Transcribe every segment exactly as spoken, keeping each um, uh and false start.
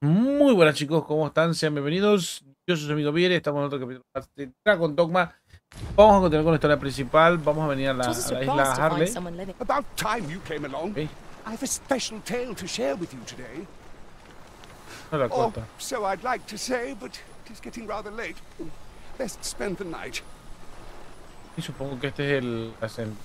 Muy buenas chicos, ¿cómo están? Sean bienvenidos. Yo soy su amigo Viere, estamos en otro capítulo más de Dragon Dogma. Vamos a continuar con la historia principal. Vamos a venir a la, a la isla Harley. About time you came along. Okay. I have a special tale to share with you today. No la Oh, corta. so I'd like to say, but it is getting rather late. Best spend the night. Y supongo que este es el acento.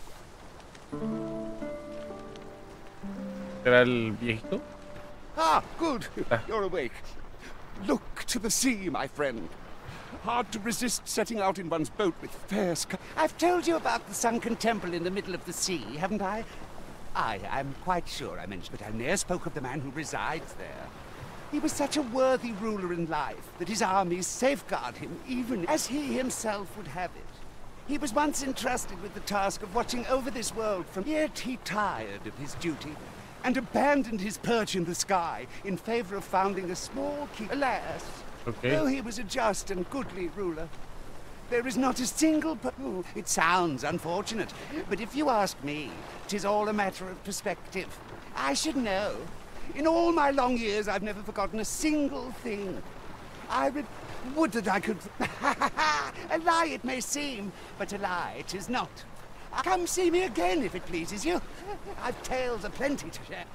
¿Será el viejito? Ah, good. Ah. You're awake. Look to the sea, my friend. Hard to resist setting out in one's boat with fair sky. I've told you about the sunken temple in the middle of the sea, haven't I? I, I'm quite sure I mentioned, but I ne'er spoke of the man who resides there. He was such a worthy ruler in life that his armies safeguard him even as he himself would have it. He was once entrusted with the task of watching over this world from... Yet he tired of his duty and abandoned his perch in the sky in favor of founding a small keep. Alas, Okay. though he was a just and goodly ruler, there is not a single per- oh, it sounds unfortunate, but if you ask me, 'tis all a matter of perspective. I should know. In all my long years, I've never forgotten a single thing. I re- would that I could... A lie it may seem, but a lie it is not. Come see me again if it pleases you. I've tales aplenty to share.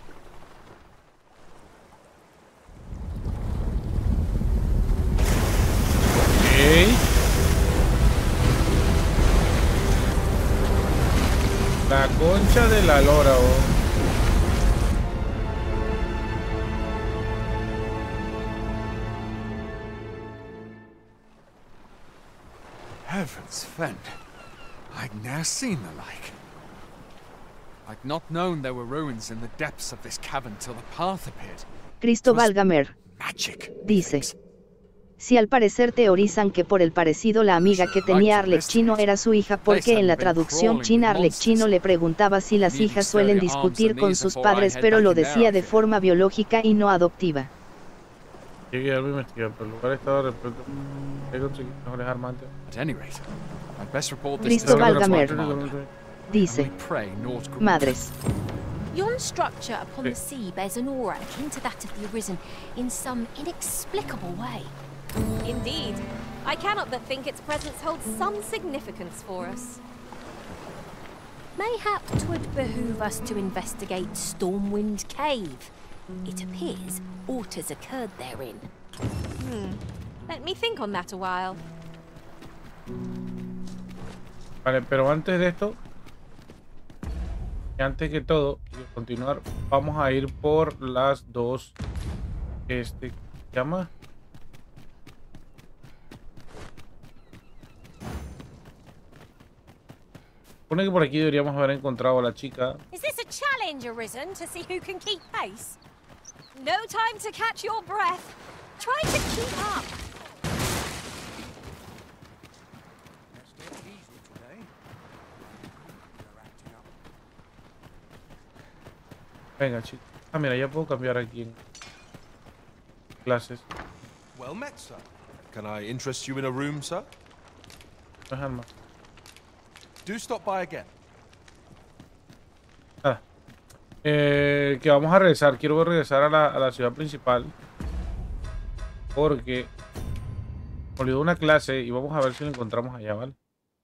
Okay. La concha de la lora, oh. Heavens fend. I'd ne'er seen the like. I'd not known there were ruins in the depths of this cavern till the path appeared. Cristóbal Gamer Magic. dice: si al parecer teorizan que por el parecido la amiga que tenía Arlecchino era su hija porque en la traducción china Arlecchino le preguntaba si las hijas suelen discutir con sus padres pero lo decía de forma biológica y no adoptiva. Llegué a investigar, pero el lugar estaba repleto. He conseguido mejores armas antes. At any rate, I'd best report this Cristóbal to Gamer the commander. dice: And we pray naught good. madres. Yon structure upon the sea bears an aura akin to that of the Arisen in some inexplicable way. Indeed. I cannot but think its presence holds some significance for us. Mayhap 'twould behoove us to investigate Stormwind Cave. It appears aught has occurred therein. Hmm. Let me think on that a while. Vale, pero antes de esto, y antes que todo, y de continuar, vamos a ir por las dos. Este, ¿qué se llama? Supone que por aquí deberíamos haber encontrado a la chica. Is this a challenge, Arisen, to see who can keep pace? No time to catch your breath. Try to keep up. Venga, chica. Ah, mira, ya puedo cambiar aquí en clases. Well met, sir. Can I interest you in a room, sir? No es arma. Do stop by again. Nada. Eh, que vamos a regresar. Quiero regresar a la, a la ciudad principal. Porque me olvidó una clase y vamos a ver si lo encontramos allá, ¿vale?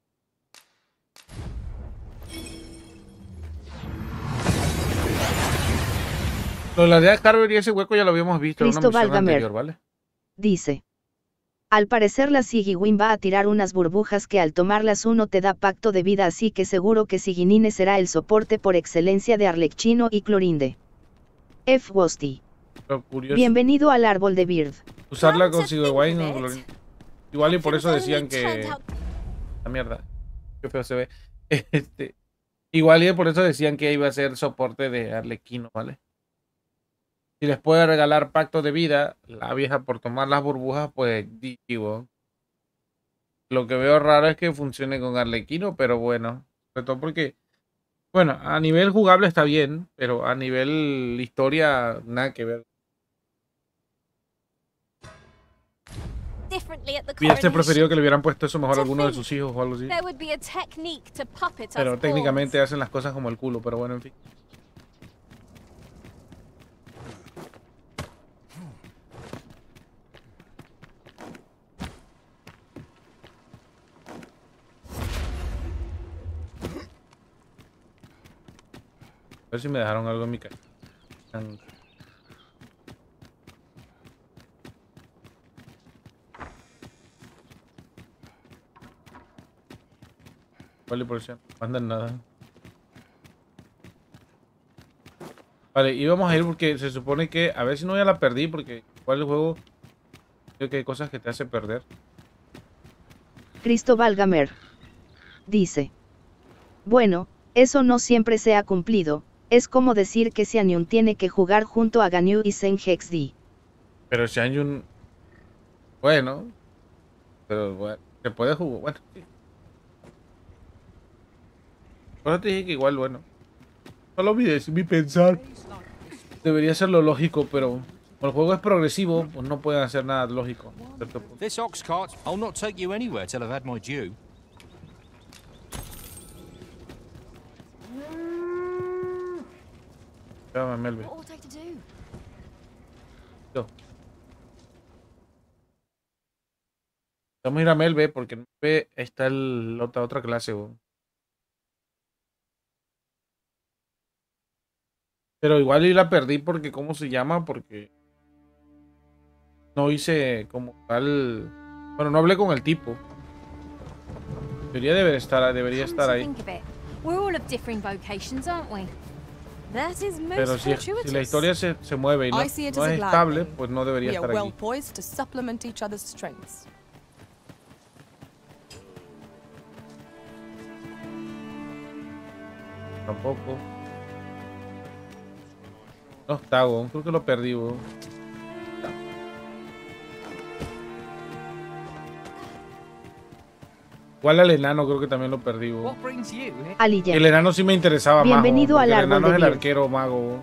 Lo de la de Carver y ese hueco ya lo habíamos visto en una Cristóbal misión Gamer anterior, ¿vale? dice: al parecer la Sigywin va a tirar unas burbujas que al tomarlas uno te da pacto de vida, así que seguro que Siginine será el soporte por excelencia de Arlecchino y Clorinde. F. Wosty. Lo curioso, Bienvenido al árbol de Beard. usarla Come con to think of Sigewine o it, Clorinde. Igual y por eso things decían only que... turned out- La mierda. Qué feo se ve. Este, igual y por eso decían que iba a ser soporte de Arlecchino, ¿vale? Si les puede regalar pacto de vida, la vieja por tomar las burbujas, pues digo. Lo que veo raro es que funcione con Arlecchino, pero bueno. Sobre todo porque, bueno, a nivel jugable está bien, pero a nivel historia, nada que ver. differently at the Hubiese coronation. preferido que le hubieran puesto eso mejor a To alguno de think sus hijos o algo así. There would be a technique to puppet Pero us técnicamente pawns. hacen las cosas como el culo, pero bueno, en fin. A ver si me dejaron algo en mi casa. Vale, por eso no mandan nada. Vale, íbamos a ir porque se supone que... A ver si no ya la perdí porque igual el juego... Creo que hay cosas que te hace perder. Cristóbal Gamer dice: bueno, eso no siempre se ha cumplido. Es como decir que Xianyun tiene que jugar junto a Ganyu y Sen Hexd. Pero Xianyun... Bueno... Pero bueno, se puede jugar... Bueno, sí. Por eso te dije que igual, bueno. Solo mi, mi pensar. Debería ser lo lógico, pero... Como el juego es progresivo, pues no pueden hacer nada lógico. This ox cart, I'll not take you anywhere till I've had my due. Llámame, Melve. What will take to do? Yo. Vamos a ir a Melve porque en Melve está el, la otra, otra clase, bro. Pero igual y la perdí porque, ¿cómo se llama? Porque no hice como tal... Bueno, no hablé con el tipo. Debería deber estar, debería estar ahí. Pero si, si la historia se, se mueve y no, no es estable, pues no debería estar aquí. Tampoco. No está, weón. Creo que lo perdí, weón. Igual al enano creo que también lo perdí, weón. El enano sí me interesaba. Bienvenido más, al árbol. El enano de es el Vir. arquero mago, weón.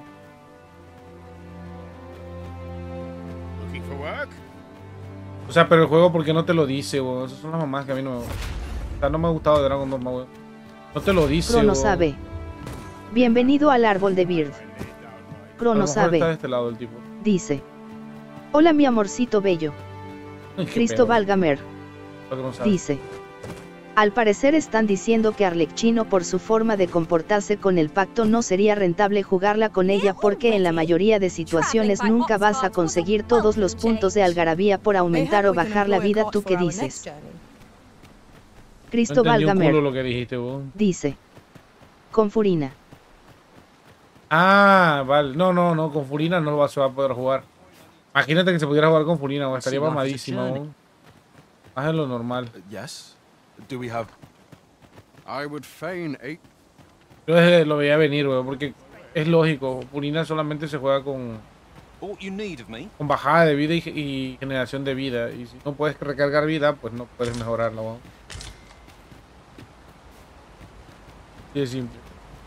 Looking for work? O sea, pero el juego, ¿por qué no te lo dice, weón? Esas son las mamás que a mí no me... O sea, no me ha gustado de Dragon Dogma, weón. No te lo dice, Crono weón. sabe. Bienvenido al árbol de Bird. A lo Crono mejor sabe. está de este lado el tipo. Dice: hola mi amorcito bello. Ay, qué Cristóbal pedo. Gamer Lo que no sabe. dice: al parecer están diciendo que Arlecchino, por su forma de comportarse con el pacto, no sería rentable jugarla con ella porque en la mayoría de situaciones nunca vas a conseguir todos los puntos de algarabía por aumentar o bajar la vida. ¿Tú qué dices? No Cristóbal entendí un Gamer culo lo que dijiste, weón. dice: con Furina. Ah, vale. No, no, no. Con Furina no vas a poder jugar. Imagínate que se pudiera jugar con Furina, weón. Estaría mamadísimo, weón. Más de lo normal. Uh, yes. Do we have... I would fain eight. Yo desde lo veía venir, weón, porque es lógico. Furina solamente se juega con, All you need of me. con bajada de vida y, y generación de vida. Y si no puedes recargar vida, pues no puedes mejorarla, weón. Así de simple.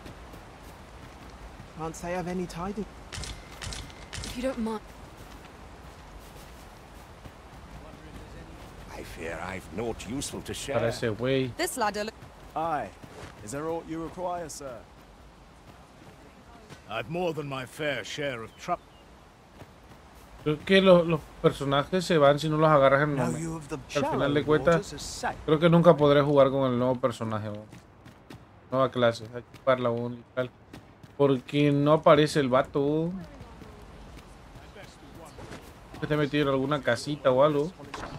Can't say I've any tidings. If you don't mind. I fear I've naught useful to share. Para ese güey. This ladder. Aye. Is there aught you require, sir? I've more than my fair share of trouble. Creo que los, los personajes se van si no los agarras en el Know momento. you of the Al final shallow de cuentas, waters as safe? creo que nunca podré jugar con el nuevo personaje, weón. Nueva clase. Hay que jugarla, weón, y tal. Porque no aparece el vato, weón. Que esté metido en alguna casita o algo.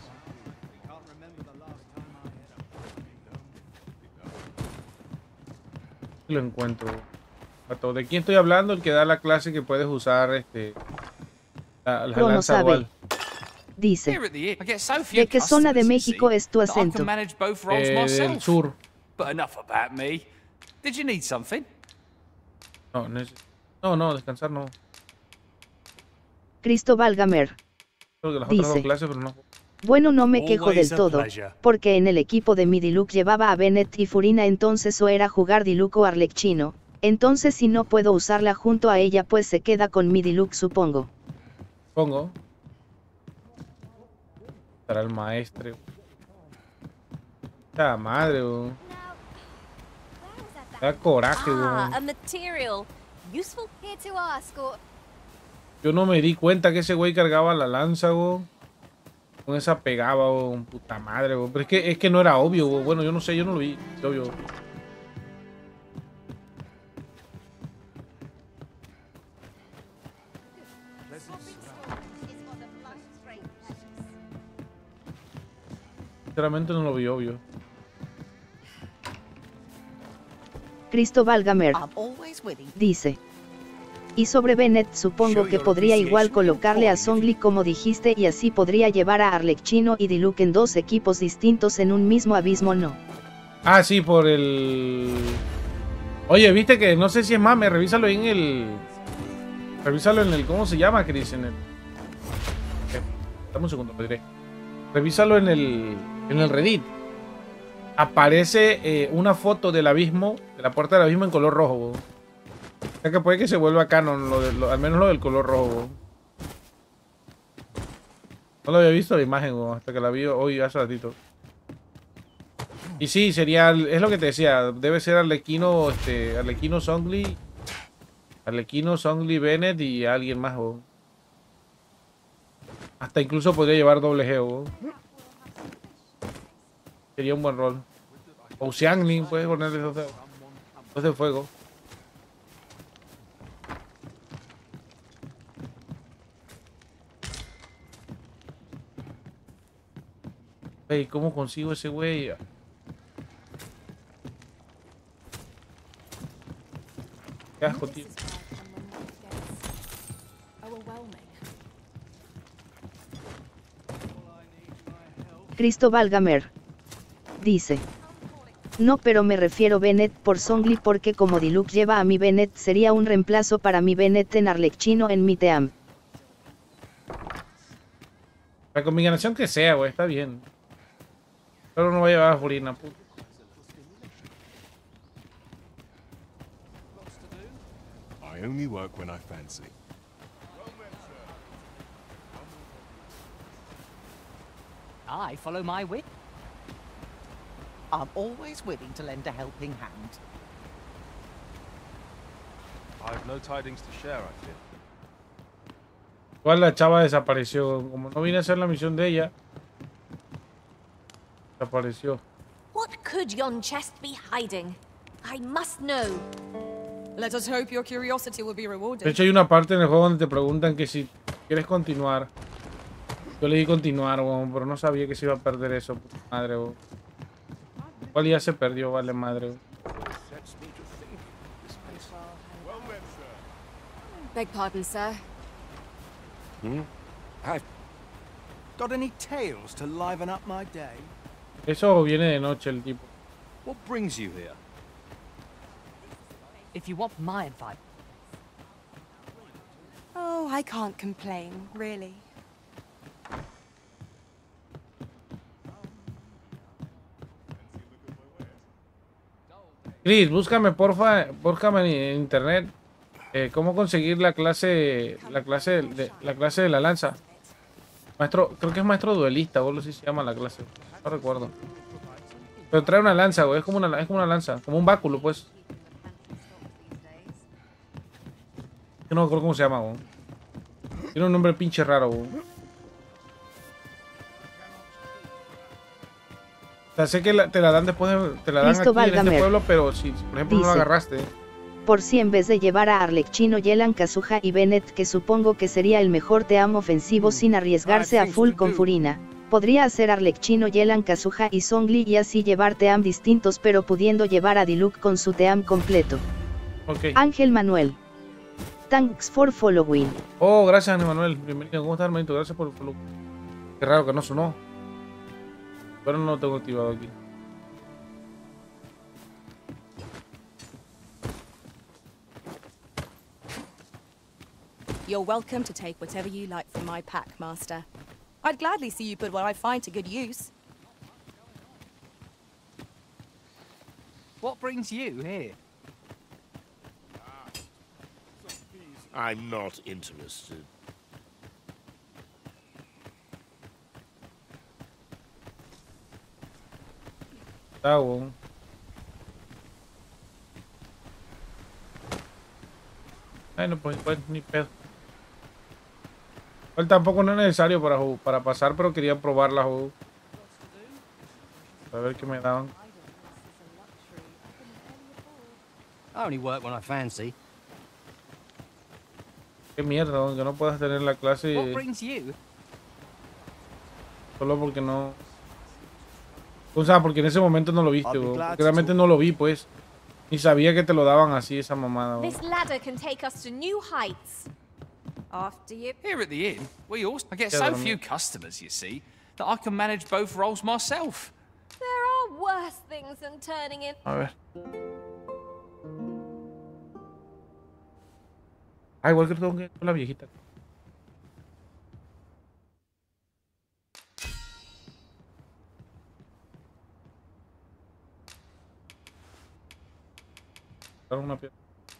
Lo encuentro. Vato. ¿De quién estoy hablando? El que da la clase que puedes usar este la, la Crono lanza sabe. dual. Dice: Here at the inn, I get so few ¿de qué zona de customers, you México see, es tu that I can acento? manage both roles Eh, myself. del sur. But enough about me. Did you need something? No, neces- no, no, descansar no. Cristóbal Gamer Creo que las otras dice: dos clases, pero no. bueno, no me quejo Always del a todo, pleasure. porque en el equipo de Midiluk llevaba a Bennett y Furina, entonces o era jugar Diluc o Arlecchino. Entonces si no puedo usarla junto a ella, pues se queda con Midiluk, supongo. Pongo. Estará el maestre. La madre, weón. Da coraje, Ah, weón. a material. Useful here to ask or... Yo no me di cuenta que ese güey cargaba la lanza, weón. Con esa pegaba, weón. Puta madre, weón. Pero es que, es que no era obvio, weón. Bueno, yo no sé, yo no lo vi. Es obvio. Sinceramente no lo vi obvio. Cristóbal Gamer dice. Y sobre Bennett supongo que podría igual colocarle a Zhongli como dijiste y así podría llevar a Arlecchino y Diluc en dos equipos distintos en un mismo abismo, ¿no? Ah, sí, por el... Oye, viste que no sé si es mame, revísalo en el... Revísalo en el... ¿Cómo se llama, Chris? En el... Eh, dame un segundo, lo diré. Revísalo en el... En el Reddit. Aparece eh, una foto del abismo, de la puerta del abismo en color rojo, bro. O sea que puede que se vuelva canon, lo de, lo, al menos lo del color rojo, bro. No lo había visto la imagen, bro, hasta que la vi hoy hace ratito. Y sí, sería, es lo que te decía, debe ser Arlecchino, este, Arlecchino Zhongli, Arlecchino, Zhongli, Bennett y alguien más, bro. Hasta incluso podría llevar doble G, bro. Sería un buen rol. O Xiangling, puedes ponerle dos de, dos de fuego. Hey, ¿cómo consigo ese güey? Qué asco, tío. Cristóbal Gamer dice. No, pero me refiero Bennett por Zhongli porque como Diluc lleva a mi Bennett sería un reemplazo para mi Bennett en Arlecchino en mi team. La combinación que sea, güey, está bien. Pero no va a llevar a Jurina, puto. I only work when I fancy. I follow my whip. I'm always willing to lend a helping hand. I've no tidings to share, I fear. Igual la chava desapareció. Como no vine a hacer la misión de ella, desapareció. What could yon chest be hiding? I must know. Let us hope your curiosity will be rewarded. De hecho, hay una parte en el juego donde te preguntan que si quieres continuar. Yo le di continuar, weón, pero no sabía que se iba a perder eso. Puta madre, weón. Igual ya se perdió, vale madre, weón. Beg pardon, sir. Hmm? I've got any tales to liven up my day? Eso viene de noche el tipo. What brings you here? If you want my advice. Oh, I can't complain, really. Chris, búscame porfa, búscame en internet eh, cómo conseguir la clase, la clase de la clase de la lanza. Maestro, creo que es maestro duelista, o algo así se llama la clase. No recuerdo. Pero trae una lanza, güey, es como una, es como una lanza, como un báculo, pues. Yo no me acuerdo cómo se llama, güey. Tiene un nombre pinche raro, güey. O sea, sé que la, te la dan después de, te la dan aquí en este pueblo, pero si, por ejemplo, dice, no la agarraste. Por si en vez de llevar a Arlecchino, Yelan, Kazuha y Bennett, que supongo que sería el mejor team ofensivo sin arriesgarse a full con Furina, podría hacer Arlecchino, Yelan, Kazuha y Zhongli y así llevar team distintos pero pudiendo llevar a Diluc con su team completo. Okay. Ángel Manuel. Thanks for following. Oh, gracias, Ángel Manuel. Bienvenido. ¿Cómo estás, hermanito? Gracias por el follow. Qué raro que no sonó. Pero no lo tengo activado aquí. You're welcome to take whatever you like from my pack, Master. I'd gladly see you put what I find to good use. What brings you here? I'm not interested. Está bueno. Bueno, pues, pues ni pedo. Pues tampoco no es necesario para, para pasar, pero quería probar la juego. A ver qué me daban. I only work when I fancy. Qué mierda, aunque no puedas tener la clase What brings you? solo porque no... O sea, porque en ese momento no lo viste, bro. Porque realmente no lo vi, pues. Ni sabía que te lo daban así, esa mamada, bro. This ladder can take us to new heights. After you. Here at the inn, we also I get so few customers, you see, that I can manage both roles myself. There are worse things than turning in. A ver. Ah, igual que tengo que con la viejita. Una piedra.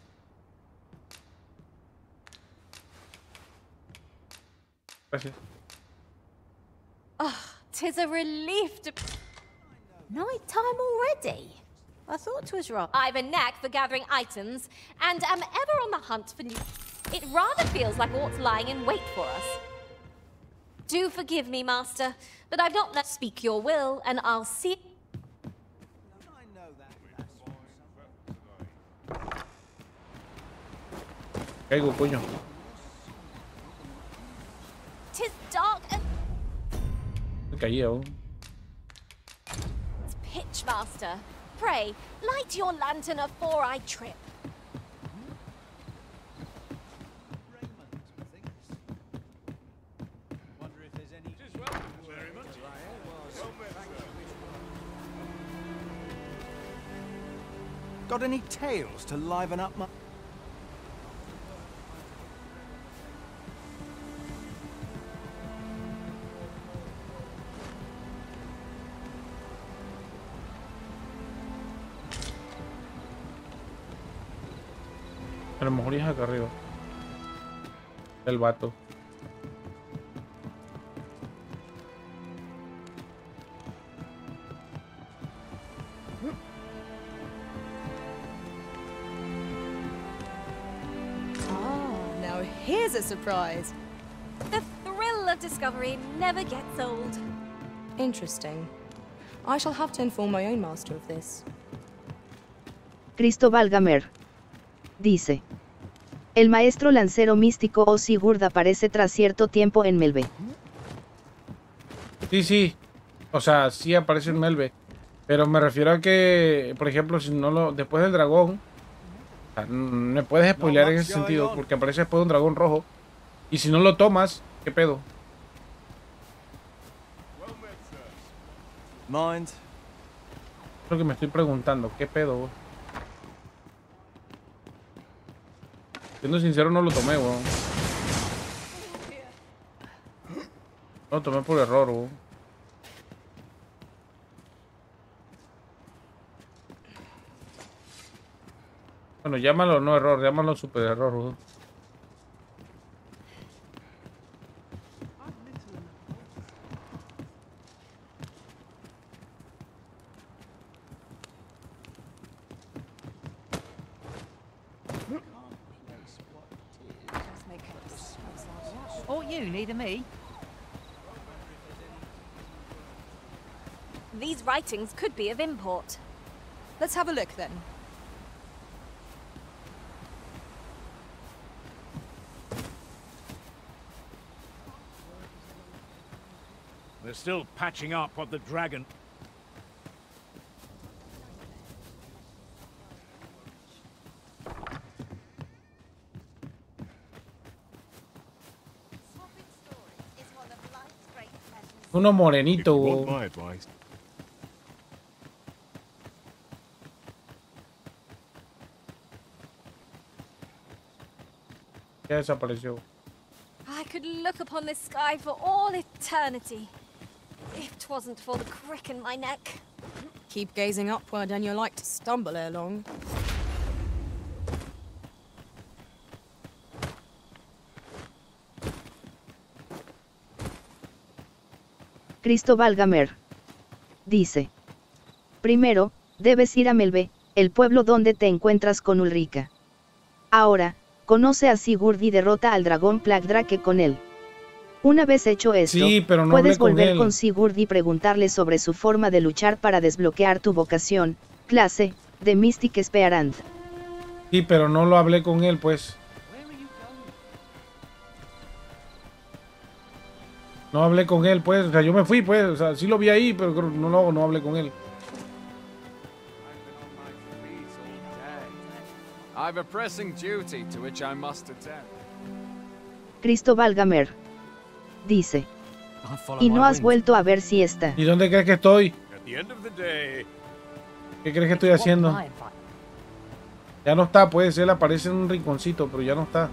Gracias. Oh, 'tis a relief to... Night time already? I thought 'twas wrong. I've a knack for gathering items, and am ever on the hunt for new... It rather feels like aught lying in wait for us. Do forgive me, master, but I've not let speak your will, and I'll see... Caigo, coño. 'Tis dark and... Me caía, oh. It's pitch, master. Pray, light your lantern afore I trip. Got any tales to liven up my... A lo mejor es acá arriba. El vato. Here's a surprise. The thrill of discovery never gets old. Interesting. I shall have to inform my own master of this. Cristóbal Gamer dice: el maestro lancero místico o Sigurd aparece tras cierto tiempo en Melve. Sí, sí. O sea, sí aparece en Melve. Pero me refiero a que, por ejemplo, si no lo... Después del dragón... O sea, me puedes spoilear en ese sentido, porque aparece después de un dragón rojo. Y si no lo tomas, ¿qué pedo? Mind. Es lo que me estoy preguntando, ¿qué pedo, güey? Siendo sincero, no lo tomé, güey. No lo tomé por error, güey. Bueno, llámalo no error, llámalo super error, güey. All you need of me. These writings could be of import. Let's have a look then. They're still patching up what the dragon... Uno morenito, güey. Ya desapareció. I could look upon this sky for all eternity, if 'twasn't for the crick in my neck. Keep gazing upward and you're like to stumble ere long. Cristóbal Gamer dice: primero, debes ir a Melve, el pueblo donde te encuentras con Ulrika. Ahora, conoce a Sigurd y derrota al dragón Plagdrake con él. Una vez hecho esto, sí, pero no puedes con volver él. con Sigurd y preguntarle sobre su forma de luchar para desbloquear tu vocación, clase, de Mystic Spearant. Sí, pero no lo hablé con él, pues. No hablé con él, pues. O sea, yo me fui, pues. O sea, sí lo vi ahí, pero no, no, no hablé con él. I've a pressing duty to which I must attend. Cristóbal Gamer dice. Y no has vuelto a ver si está. ¿Y dónde crees que estoy? At the end of the day, ¿Qué crees que estoy haciendo? Ya no está, pues. Él aparece en un rinconcito, pero ya no está.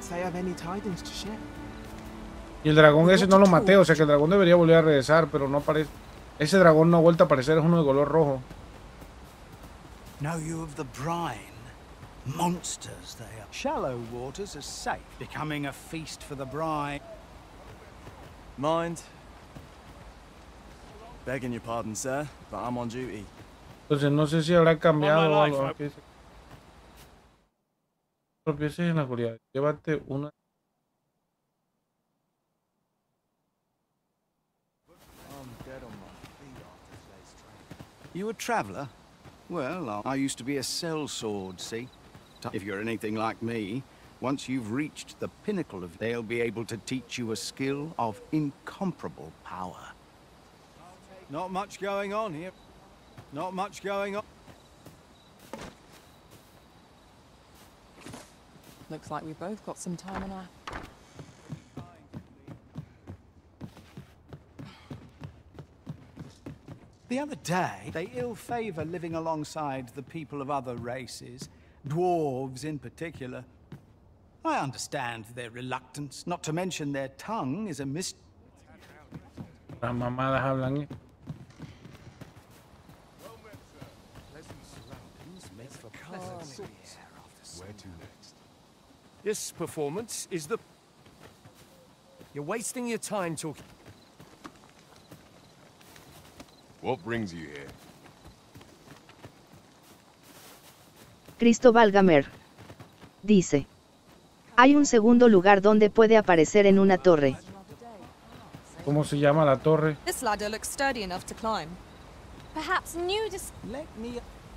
Y el dragón ese no lo maté, o sea que el dragón debería volver a regresar, pero no aparece. Ese dragón no ha vuelto a aparecer, es uno de color rojo. Know you of the brine? Monsters they are. Shallow waters are safe, becoming a feast for the brine. Mind? Begging your pardon, sir, but I'm on duty. Entonces no sé si habrá cambiado o algo. Tropieces en la oscuridad. Llévate una. You a traveller? Well, I used to be a sellsword, see? If you're anything like me, once you've reached the pinnacle of, they'll be able to teach you a skill of incomparable power. Not much going on here. Not much going on. Looks like we've both got some time on our... The other day, they ill-favor living alongside the people of other races, dwarves in particular. I understand their reluctance, not to mention their tongue is a mis... Las mamadas hablan. where to next? This performance is the... You're wasting your time talking... What brings you here? Cristóbal Gamer dice. Hay un segundo lugar donde puede aparecer en una torre. ¿Cómo se llama la torre? This ladder looks sturdy enough to climb. Perhaps new dis... Let me...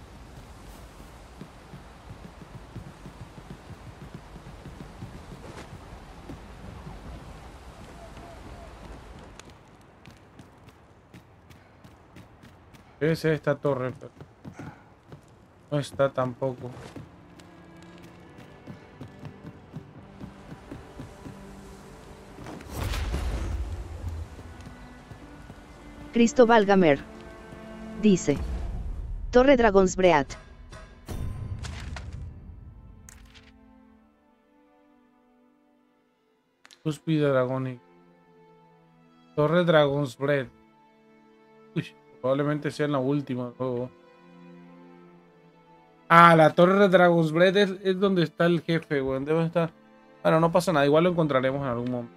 Debe ser esta torre, pero no está tampoco. Cristóbal Gamer dice. Torre Dragonsbreat. Cúspide dragónica. Torre Dragonsbreat. Uy, probablemente sea en la última. Oh. Ah, la Torre Dragonsbreat es, es donde está el jefe, güey. Debe estar. Bueno, no pasa nada. Igual lo encontraremos en algún momento.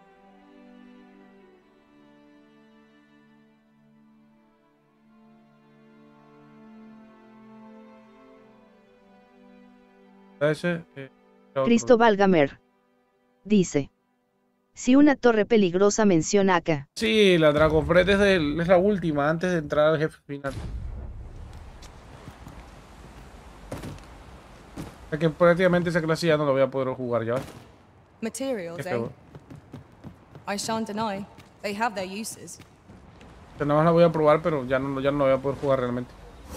Ese, eh, Cristóbal Gamer dice. Si una torre peligrosa menciona acá. Sí, la Dragonsbreat es, el, es la última antes de entrar al jefe final. O sea que prácticamente esa clase ya no la voy a poder jugar ya. Materials, eh? I shan't deny. They have their uses. O sea, nada más la voy a probar, pero ya no, ya no la voy a poder jugar realmente.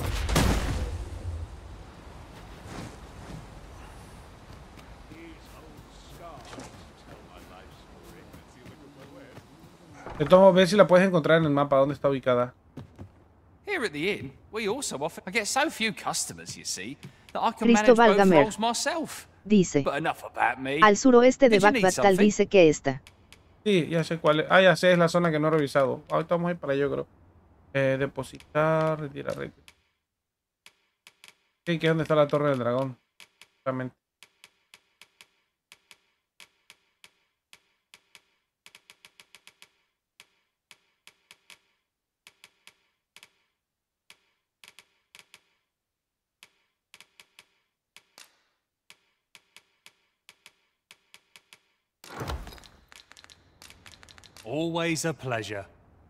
De todos modos, ver si la puedes encontrar en el mapa, dónde está ubicada. Here at the inn, we also offer. I get so few customers, you see, that I can manage Cristóbal both Gamer roles myself. dice. But enough about me. Al suroeste de Did you need Bakbatal something? dice que está. Sí, ya sé cuál es. Ah, ya sé, es la zona que no he revisado. Ahorita vamos a ir para allá, yo creo. Eh, depositar, retirar, retirar. Sí, que es donde está la torre del dragón. Exactamente. Always a pleasure.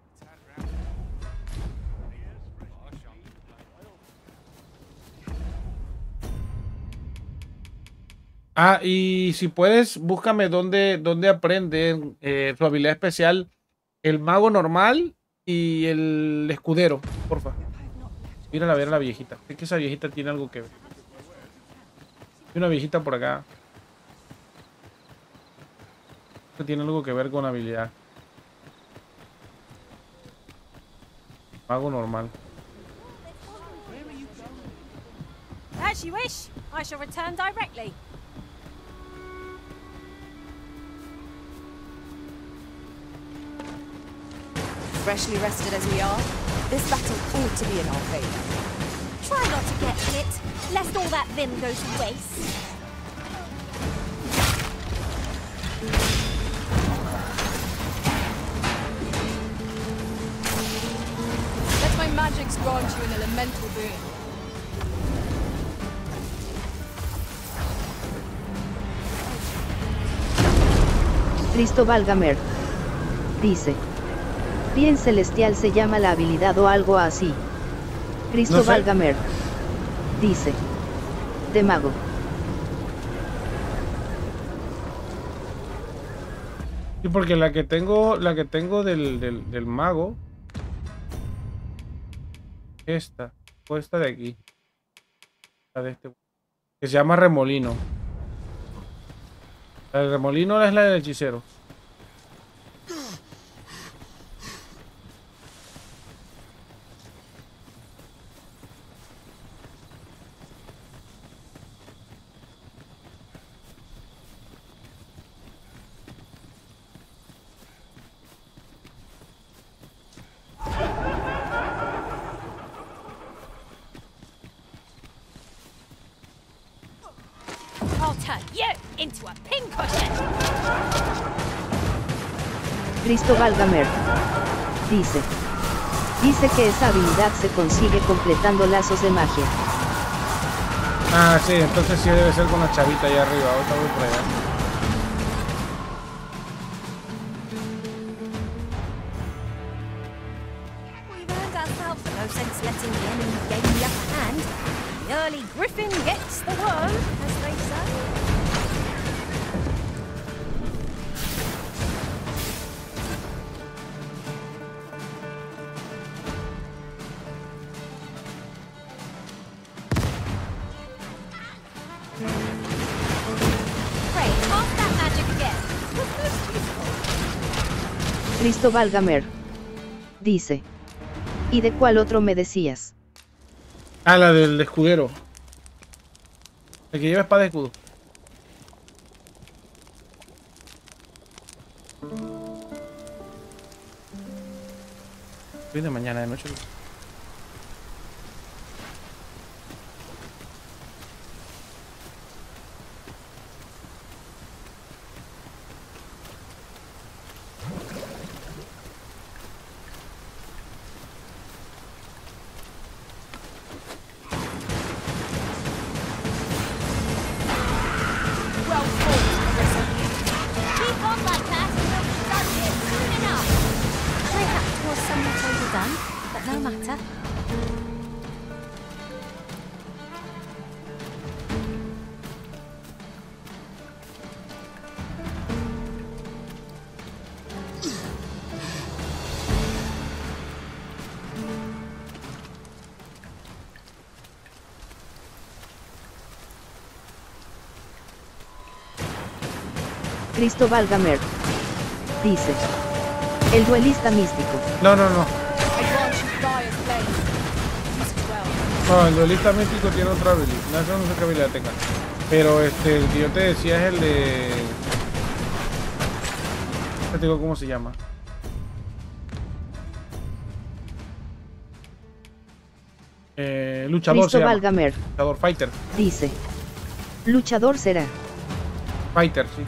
Ah, y si puedes, búscame dónde, dónde aprenden eh, su habilidad especial el mago normal y el escudero, porfa. Mira a ver a la viejita. Es que esa viejita tiene algo que ver. Hay una viejita por acá que tiene algo que ver con habilidad. Mago normal. As you wish. I shall return directly. Freshly rested as we are, this battle ought to be in our favor. Try not to get hit, lest all that vim go to waste. Let my magics grant you an elemental boon. Cristóbal Gamer dice: bien celestial se llama la habilidad o algo así. Cristóbal No sé. Gamer dice: de mago. Sí, porque la que tengo, la que tengo del, del, del mago, esta, o esta de aquí, la de este, que se llama remolino. La del remolino es la del hechicero. I'll turn you into a pincushion. Cristóbal Gamer dice: dice que esa habilidad se consigue completando lazos de magia. Ah, sí, entonces sí debe ser con la chavita allá arriba. Ahorita voy por allá. We've earned ourselves no sense letting the enemy gain the upper hand. The early griffin gets the worm, as they say. Pray, cast that magic again. It was most useful. Cristóbal Gamer dice: ¿y de cuál otro me decías? Ah, la del escudero. El que lleva espada de escudo. Hoy de mañana, de noche. Well fought, Marissa. Keep on like that and we'll be done here soon enough. Mayhap 'twas somewhat overdone, but no matter. Cristóbal Gamer dice: el duelista místico. No, no, no. I grant you fire's flame. Use it well. No, el duelista místico tiene otra habilidad. No, eso no sé qué habilidad tenga. Pero este, el que yo te decía es el de... No te digo cómo se llama. Eh, luchador se Cristóbal llama. Gamer Luchador, fighter. dice: luchador será. Fighter, sí.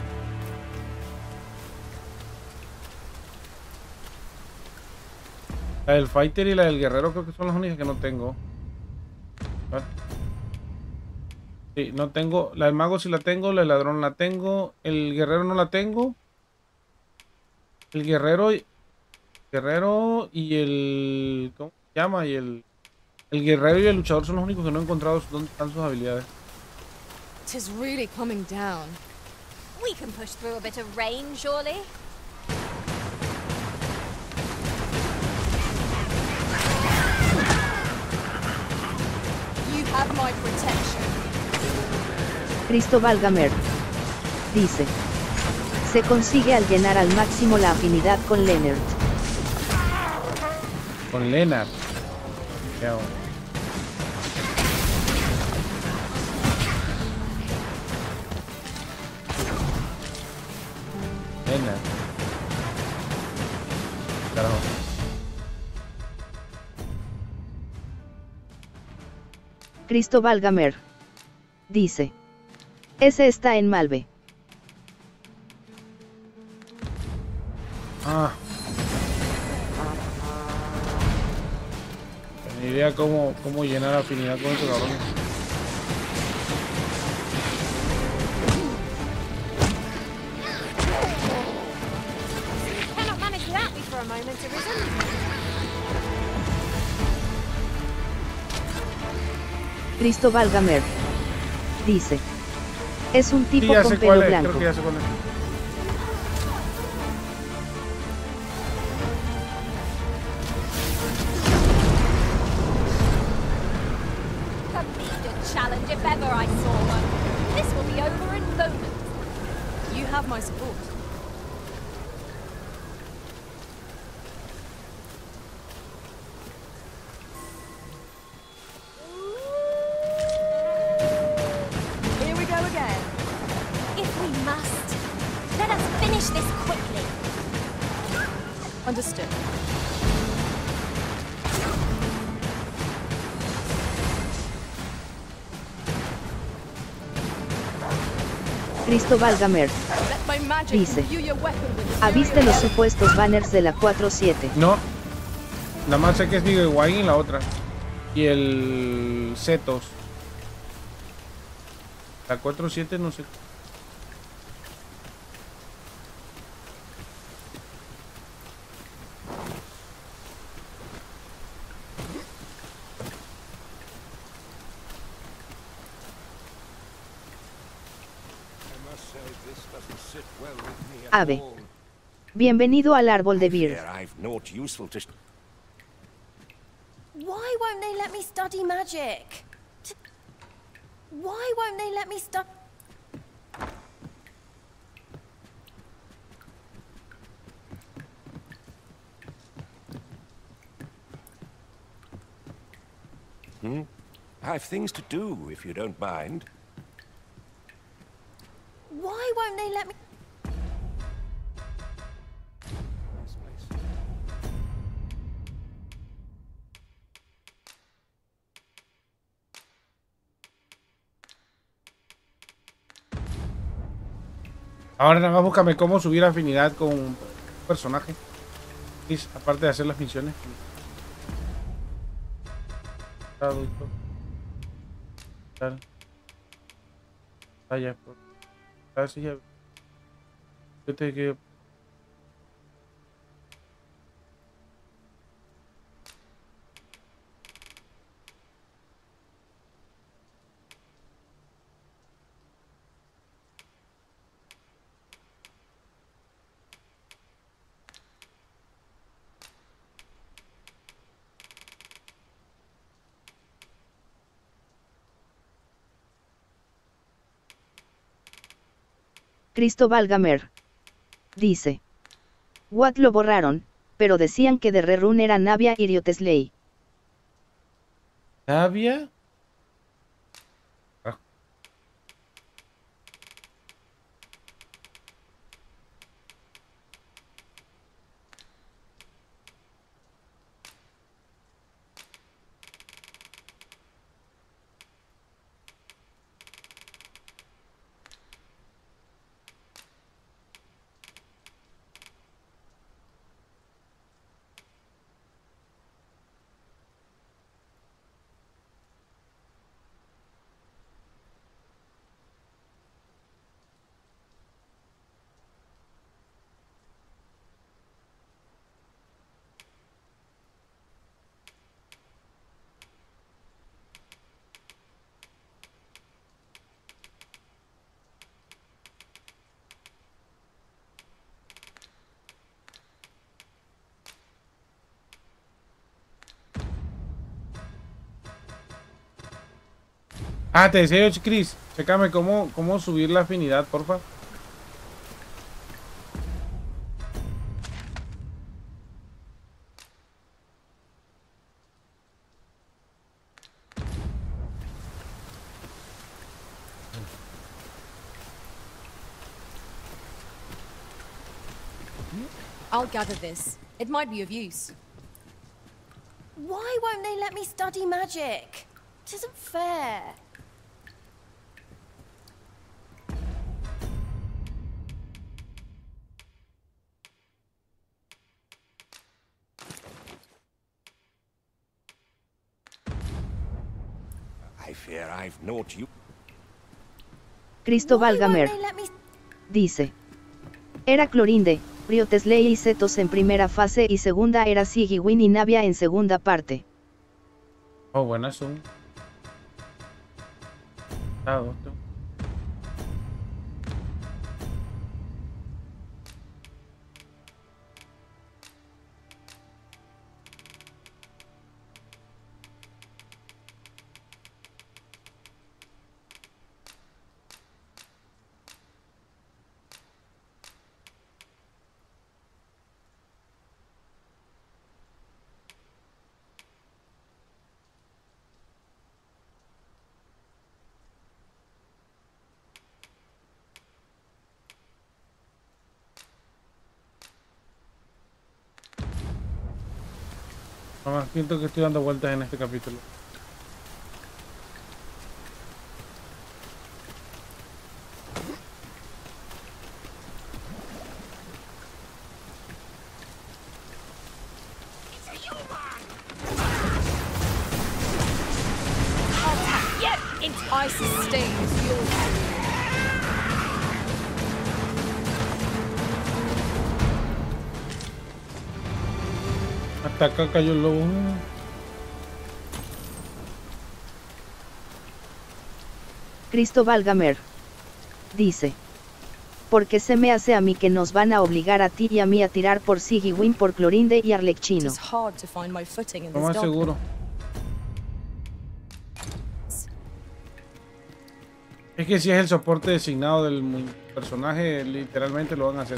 La del fighter y la del guerrero creo que son las únicas que no tengo. ¿Vale? Sí, no tengo. La del mago sí la tengo, la del ladrón la tengo, el guerrero no la tengo. El guerrero y... Guerrero y el... ¿Cómo se llama? Y el... El guerrero y el luchador son los únicos que no he encontrado dónde están sus habilidades. Tis really coming down. We can push through a bit of rain, surely. Cristóbal Gamer dice: se consigue al llenar al máximo la afinidad con Lennart. Con Lennart. Chao. Lennart. Carajo. Cristóbal Gamer dice: ese está en Malve. Ah. Ni idea cómo, cómo llenar afinidad con estos cabrones. Cannot manage without me for a moment, Arisen. Cristóbal Gamer dice: es un tipo Sí, ya con sé pelo cuál es, blanco. creo que ya sé cuál es. A beat challenge if ever I saw one. This will be over in moments. You have my support. Here we go again. If we must, let us finish this quickly. Understood. Cristóbal Gamer Let my magic dice: imbue your weapon with ¿ha visto los supuestos banners de la cuatro siete? No. Nada más sé que es Digo Higuaín y la otra. Y el Zetos. La cuatro siete no sé. Ave. Bienvenido al árbol de Beard. Why won't they let me study magic? T- Why won't they let me study? Hmm? I've things to do, if you don't mind. Why won't they let me? Ahora nada más búscame cómo subir afinidad con un personaje. Please, aparte de hacer las misiones. Adulto. Tal. Vaya, por. Casi ya. Yo te que. Cristóbal Gamer dice: What lo borraron, pero decían que de Rerun era Navia y Riotesley. ¿Navia? Ah, te decía yo, Chris, chécame cómo, cómo subir la afinidad, porfa. I'll gather this. It might be of use. Why won't they let me study magic? It isn't fair. I fear I've naught you. Cristóbal Gamer dice: era Clorinde, Priotesley y Cetos en primera fase y segunda era Sigywin y Navia en segunda parte. Oh, buenas son. Ah, otro. Mamá, siento que estoy dando vueltas en este capítulo. I sustain your Hasta acá cayó el lobo. Cristóbal Gamer dice: porque se me hace a mí que nos van a obligar a ti y a mí a tirar por Sigywin por Clorinde y Arlecchino. Lo más seguro. Es que si es el soporte designado del personaje, literalmente lo van a hacer.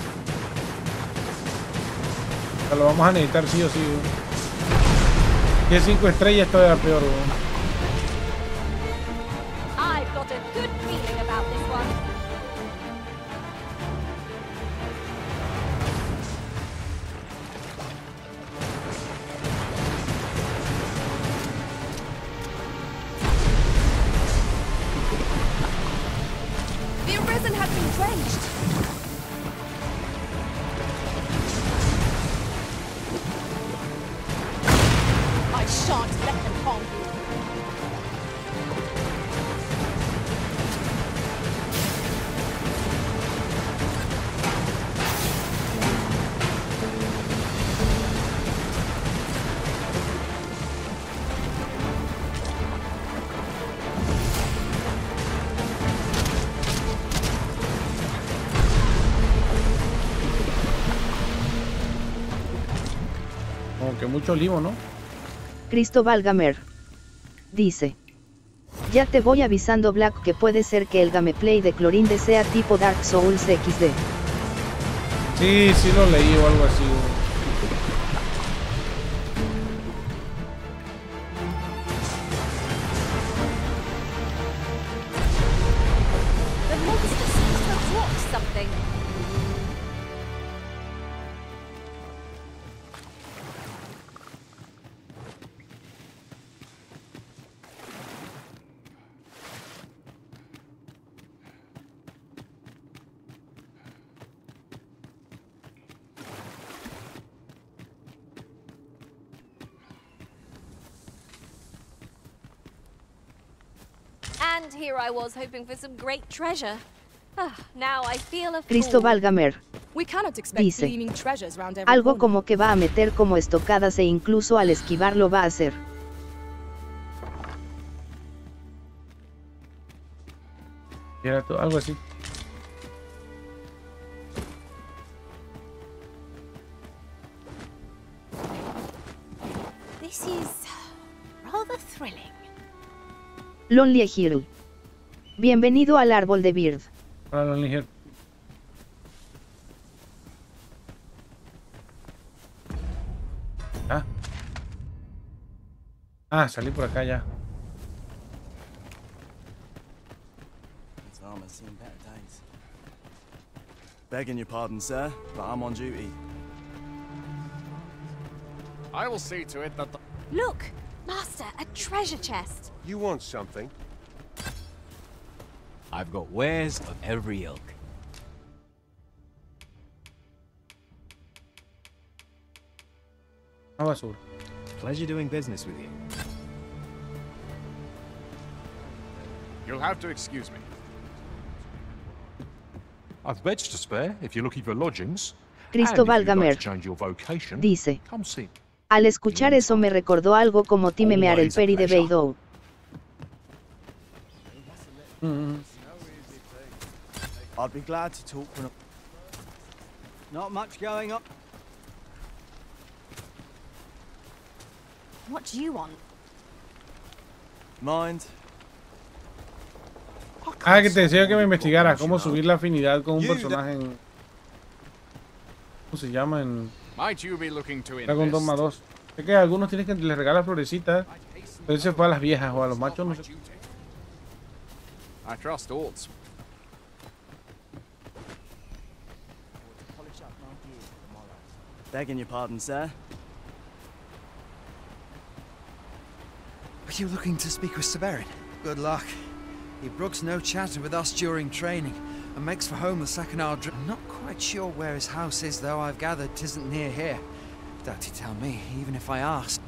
O sea, lo vamos a necesitar sí o sí. Si es cinco estrellas, todavía peor. ¿No? I've got a good feeling about this one. The arisen has been drenched. I shan't let them harm you. Como que mucho olivo, ¿no? Cristóbal Gamer dice: ya te voy avisando, Black, que puede ser que el gameplay de Clorinde sea tipo Dark Souls equis de. Sí, sí lo leí o algo así. The monster seems to have dropped something. And here I was hoping for some great treasure. Ah, now I feel a fool. Cristóbal Gamer We cannot expect dice: gleaming treasures round every algo corner. como que va a meter como estocadas e incluso al esquivar lo va a hacer. Era todo, algo así. This is rather thrilling. Lonely Hill. Bienvenido al árbol de Bird. Hola, Lonely Hill. Ah. Ah, salí por acá ya. His armor's seen better days. Begging your pardon, sir, but I'm on duty. I will see to it that the... Look, Master, a treasure chest. You want something? I've got wares of every ilk. Basura. Pleasure doing business with you. You'll have to excuse me. I've beds to spare if you're looking for lodgings. Cristóbal Gamer dice: al escuchar eso me recordó algo como Time Mear el Peri de Beidou. I'd be glad to talk for... Not much going on. What do you want? Mind. Ah, que te decía que me investigara cómo subir la afinidad con un personaje en... ¿Cómo se llama? En Dragon Dogma dos. Es que a algunos tienes que les regalar florecitas. Pero ese fue a las viejas o a los machos, no sé. I trust Orts. Begging your pardon, sir. Are you looking to speak with Severin? Good luck. He brooks no chatter with us during training, and makes for home the second hour dr- I'm not quite sure where his house is, though I've gathered 'tisn't near here. Doubt he'd tell me, even if I asked.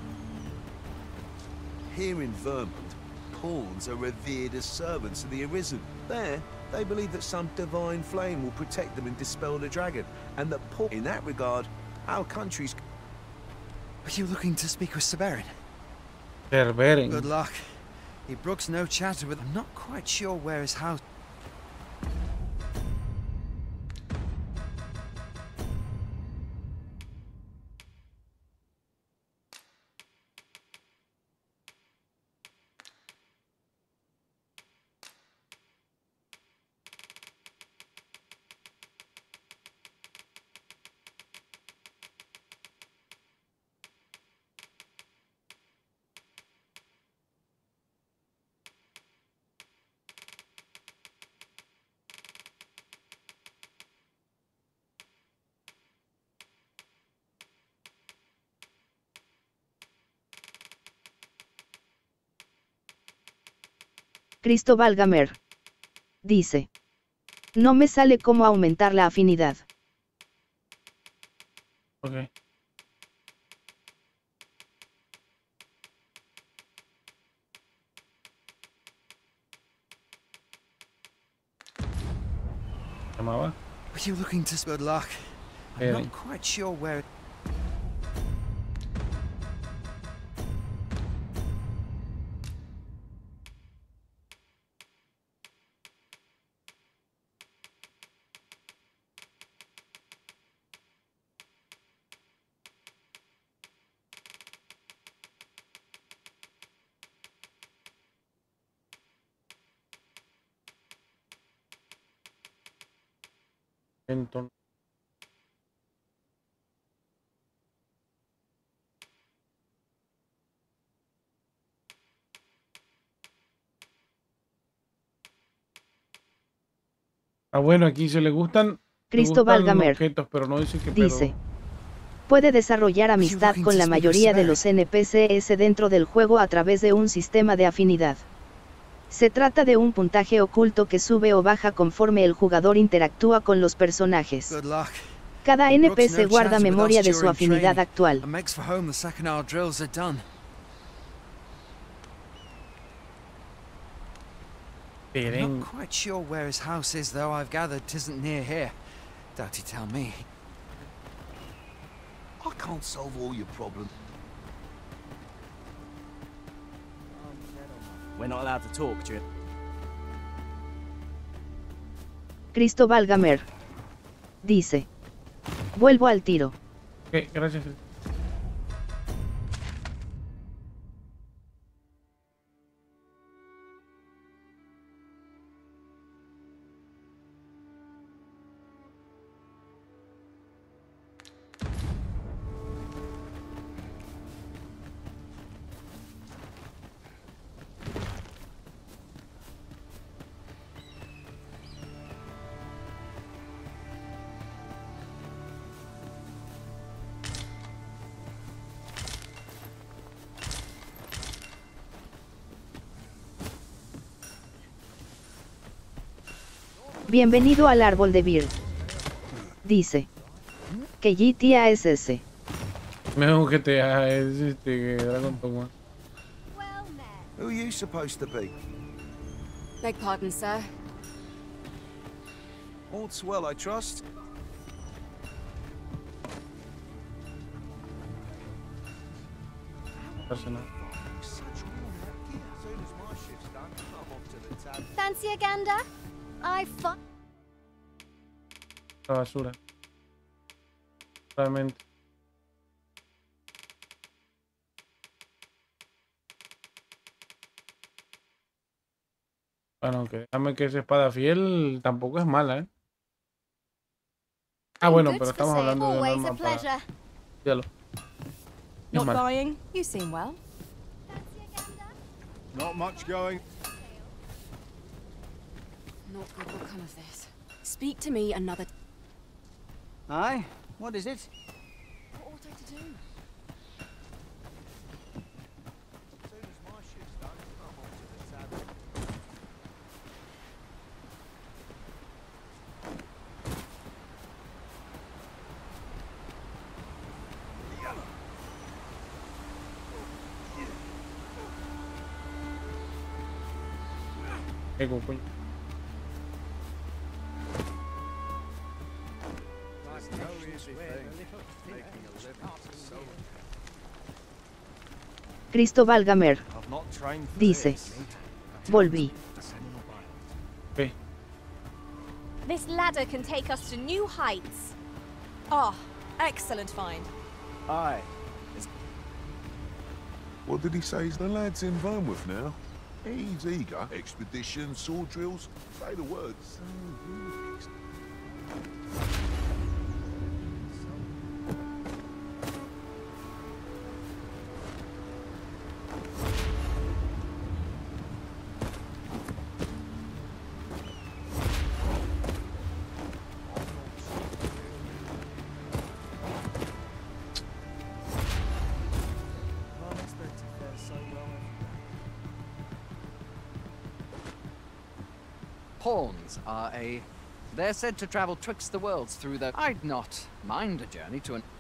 Here in Vermont, pawns are revered as servants of the Arisen. There, they believe that some divine flame will protect them and dispel the dragon, and that pawn... In that regard, our country's... Are you looking to speak with Severin? Severin. Good luck. He brooks no chatter with... I'm not quite sure where his house... Cristóbal Gamer dice: no me sale cómo aumentar la afinidad. Okay. ¿Llamaba? Are you looking to... Good luck. I'm not quite sure where... Entonces... Ah, bueno, aquí se le gustan, Cristóbal le gustan Gamer objetos, pero no dice que dice: pero... puede desarrollar amistad con la mayoría de los N P Cs dentro del juego a través de un sistema de afinidad. Se trata de un puntaje oculto que sube o baja conforme el jugador interactúa con los personajes. Cada N P C guarda memoria de su afinidad actual. I'm not quite sure where his house is, though I've gathered 'tisn't near here. Doubt he'd tell me. I can't solve all your problems. We're not allowed to talk, Jim. Cristóbal Gamer dice: vuelvo al tiro. Ok, gracias. Bienvenido al árbol de Beard. Dice. Que G T A es ese. Mejor G T A es este Dragon Dogma. Who are you supposed to be? Beg pardon, sir. All's well, I trust. Personal. Fancy a gander? I fought. La basura. Realmente. Bueno, que déjame que esa espada fiel tampoco es mala, ¿eh? Ah, bueno, pero estamos hablando de una arma para... Dígalo. Not buying? You seem well. Not much going. Not good will come of this. Speak to me another... Aye? What is it? What ought I to do? Qué coño. Cristóbal Gamer. Dice. Volví. Okay. This ladder can take us to new heights. Oh, excellent find. Aye. What did he say? The lad's in Vermouth now. He's eager. Expedition, sword drills. Say the words. Pawns are a... They're said to travel twixt the worlds through the... I'd not mind a journey to an...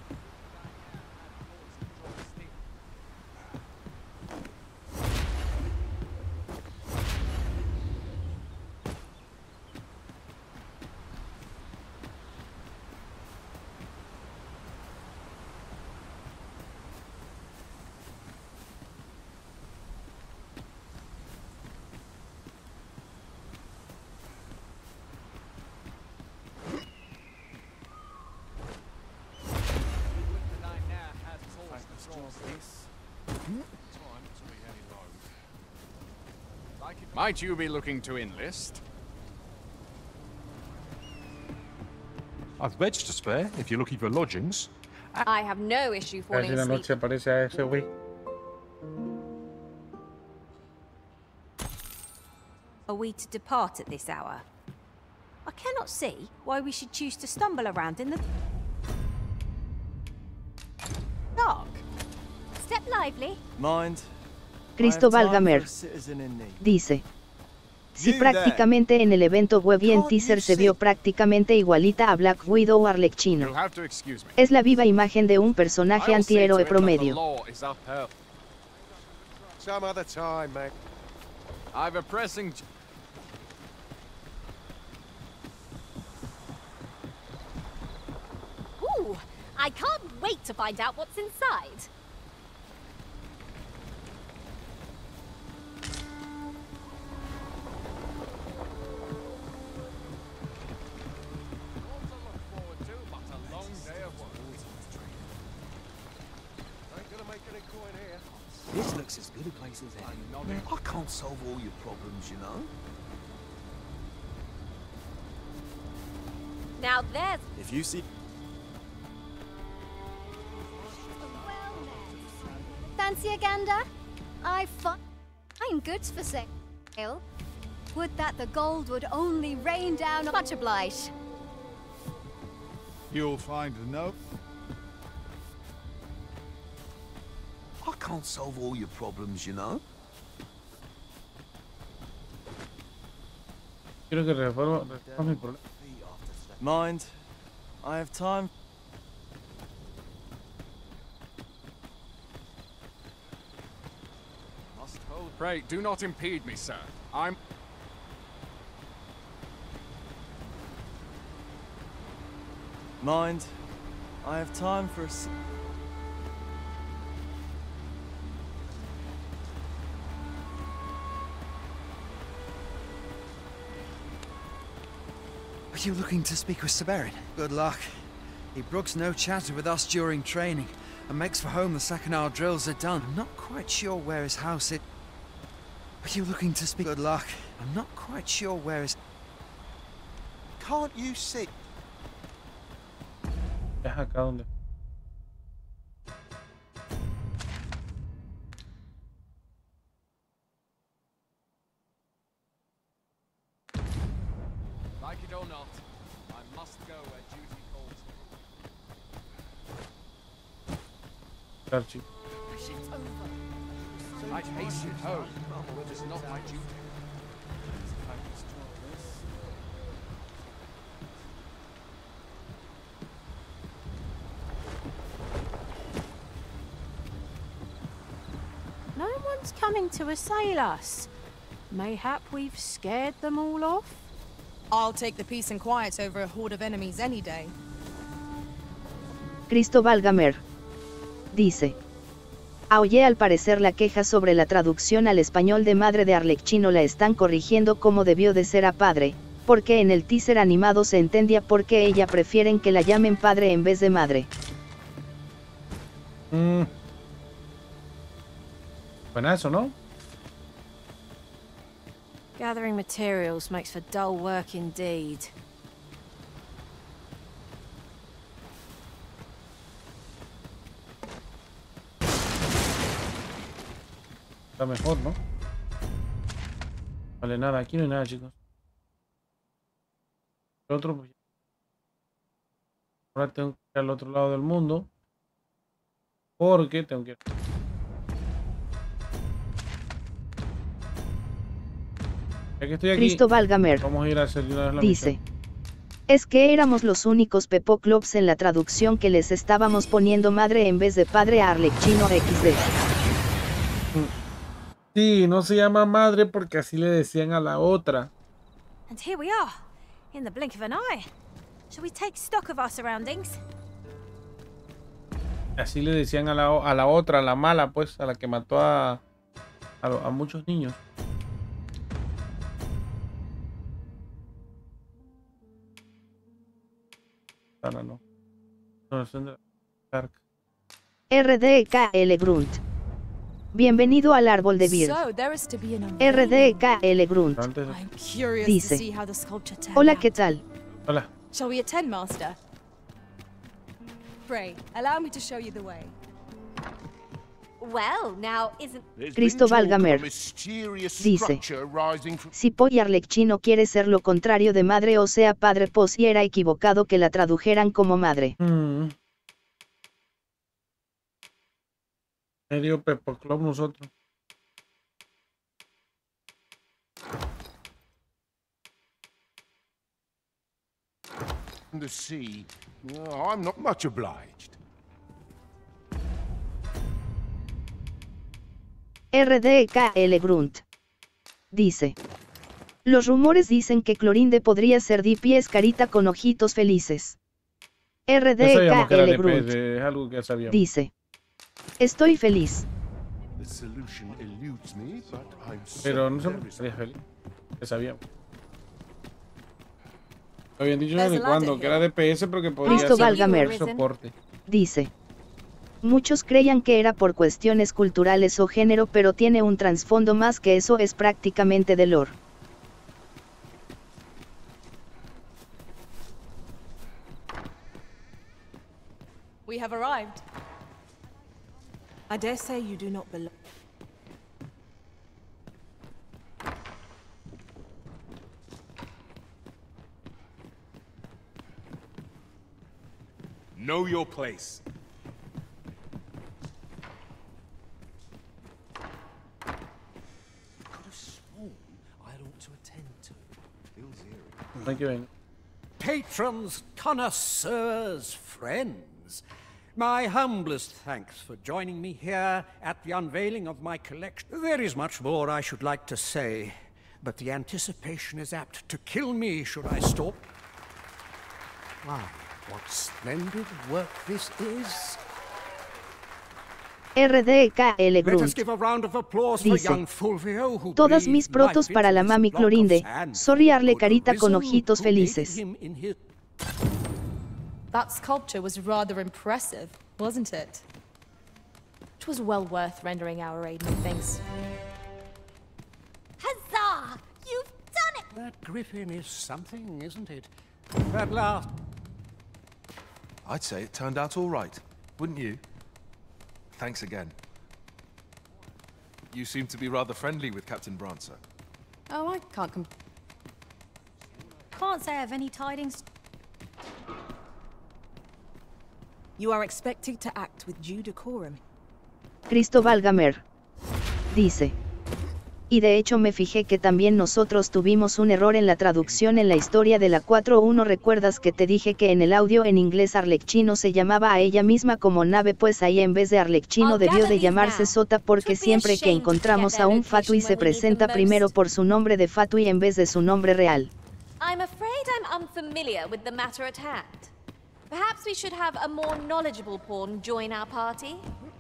Might you be looking to enlist? I've beds to spare if you're looking for lodgings. I have no issue falling Casi la asleep. noche aparece a ese güey. Are we to depart at this hour? I cannot see why we should choose to stumble around in the dark. Step lively. Mind. Cristóbal Gamer. Dice. Si prácticamente en el evento web y en teaser se vio prácticamente igualita a Black Widow Arlecchino. Es la viva imagen de un personaje antihéroe promedio. Some other time, mate. I've a pressing... Ooh, I can't wait to find out what's inside. This looks as good a place as any. I can't solve all your problems, you know. Now there's... If you see... Fancy a gander? I find goods for sale. Would that the gold would only rain down. Much obliged. You'll find a note. I can't solve all your problems, you know. Quiero que resuelva mi problema. Mind, I have time. Must hold. Pray, do not impede me, sir. I'm. Mind, I have time for a. S Are you looking to speak with Severin? Good luck. He brooks no chatter with us during training, and makes for home the second our drills are done. I'm not quite sure where his house is. Are you looking to speak? Good luck. I'm not quite sure where his... Can't you see? Deja acá donde. Like it or not, I must go where duty calls me. Archie. I'd hasten home, but it is not my duty. No one's coming to assail us. Mayhap we've scared them all off? I'll take the peace and quiet over a horde of enemies any day. Cristóbal Gamer dice: Oye, al parecer la queja sobre la traducción al español de madre de Arlecchino la están corrigiendo como debió de ser a padre, porque en el teaser animado se entendía por qué ella prefieren que la llamen padre en vez de madre. Mm. Buenazo, ¿no? Gathering materials makes for dull work indeed. Está mejor, ¿no? Vale, nada, aquí no hay nada, chicos. El otro, pues, ahora tengo que ir al otro lado del mundo. Porque tengo que ir. Ya que estoy aquí, Cristóbal Gamer vamos a ir a hacer una vez la dice: misión. Es que éramos los únicos Pepo Clubs en la traducción que les estábamos poniendo madre en vez de padre a Arlecchino equis de. Sí, no se llama madre porque así le decían a la otra. And here we are, in the blink of an eye. Shall we take stock of our surroundings? Así le decían a la, a la otra, a la mala, pues, a la que mató a, a, a muchos niños. Ahora no. No, es de la... R D K L Grunt. Bienvenido al árbol de Vir. So, there is to be an R D K L Grunt I'm curious to see dice: how the sculpture turned Hola, out. ¿qué tal? Hola. Shall we attend, Master? Pray, allow me to show you the way. Well, now isn't... Cristóbal Gamer dice: Si Po y Arlecchino quiere ser lo contrario de madre, o sea padre, Po si era equivocado que la tradujeran como madre. Mm. Medio Pepo Club nosotros. The sea. Well, I'm not much obliged. R D K L Grunt dice: Los rumores dicen que Clorinde podría ser D P S carita con ojitos felices. R D K L Grunt es algo que ya sabíamos. dice: Estoy feliz. The solution eludes me, but I'm Pero no sé certain por qué there is- estaría feliz. Ya sabíamos. Habían dicho There's desde a ladder cuando, que here. era D P S, pero que podía Cristóbal ser Gamer soporte. dice: Muchos creían que era por cuestiones culturales o género, pero tiene un trasfondo más que eso, es prácticamente de lore. We have arrived. I dare say you do not belong. Know your place. Could have sworn I ought to attend to. Feels Thank you. Patrons, connoisseurs, friends. My humblest thanks for joining me here at the unveiling of my collection. There is much more I should like to say, but the anticipation is apt to kill me should I stop. Wow, what splendid work this is. R D K L Grunt dice: todas mis protos para la mami Clorinde. Sorry Arle carita con ojitos felices. That sculpture was rather impressive, wasn't it? It was well worth rendering our aid, methinks. Huzzah! You've done it! That griffin is something, isn't it? At last. I'd say it turned out all right, wouldn't you? Thanks again. You seem to be rather friendly with Captain Brancer. Oh, I can't com- Can't say I have any tidings. You are expected to act with due decorum. Cristóbal Gamer dice: y de hecho me fijé que también nosotros tuvimos un error en la traducción en la historia de la cuatro uno. ¿Recuerdas que te dije que en el audio en inglés Arlecchino se llamaba a ella misma como nave? Pues ahí en vez de Arlecchino debió de llamarse Sota, porque siempre que encontramos a un Fatui se presenta primero por su nombre de Fatui en vez de su nombre real. I'm afraid I'm unfamiliar with the matter at hand. Perhaps we should have a more knowledgeable pawn join our party.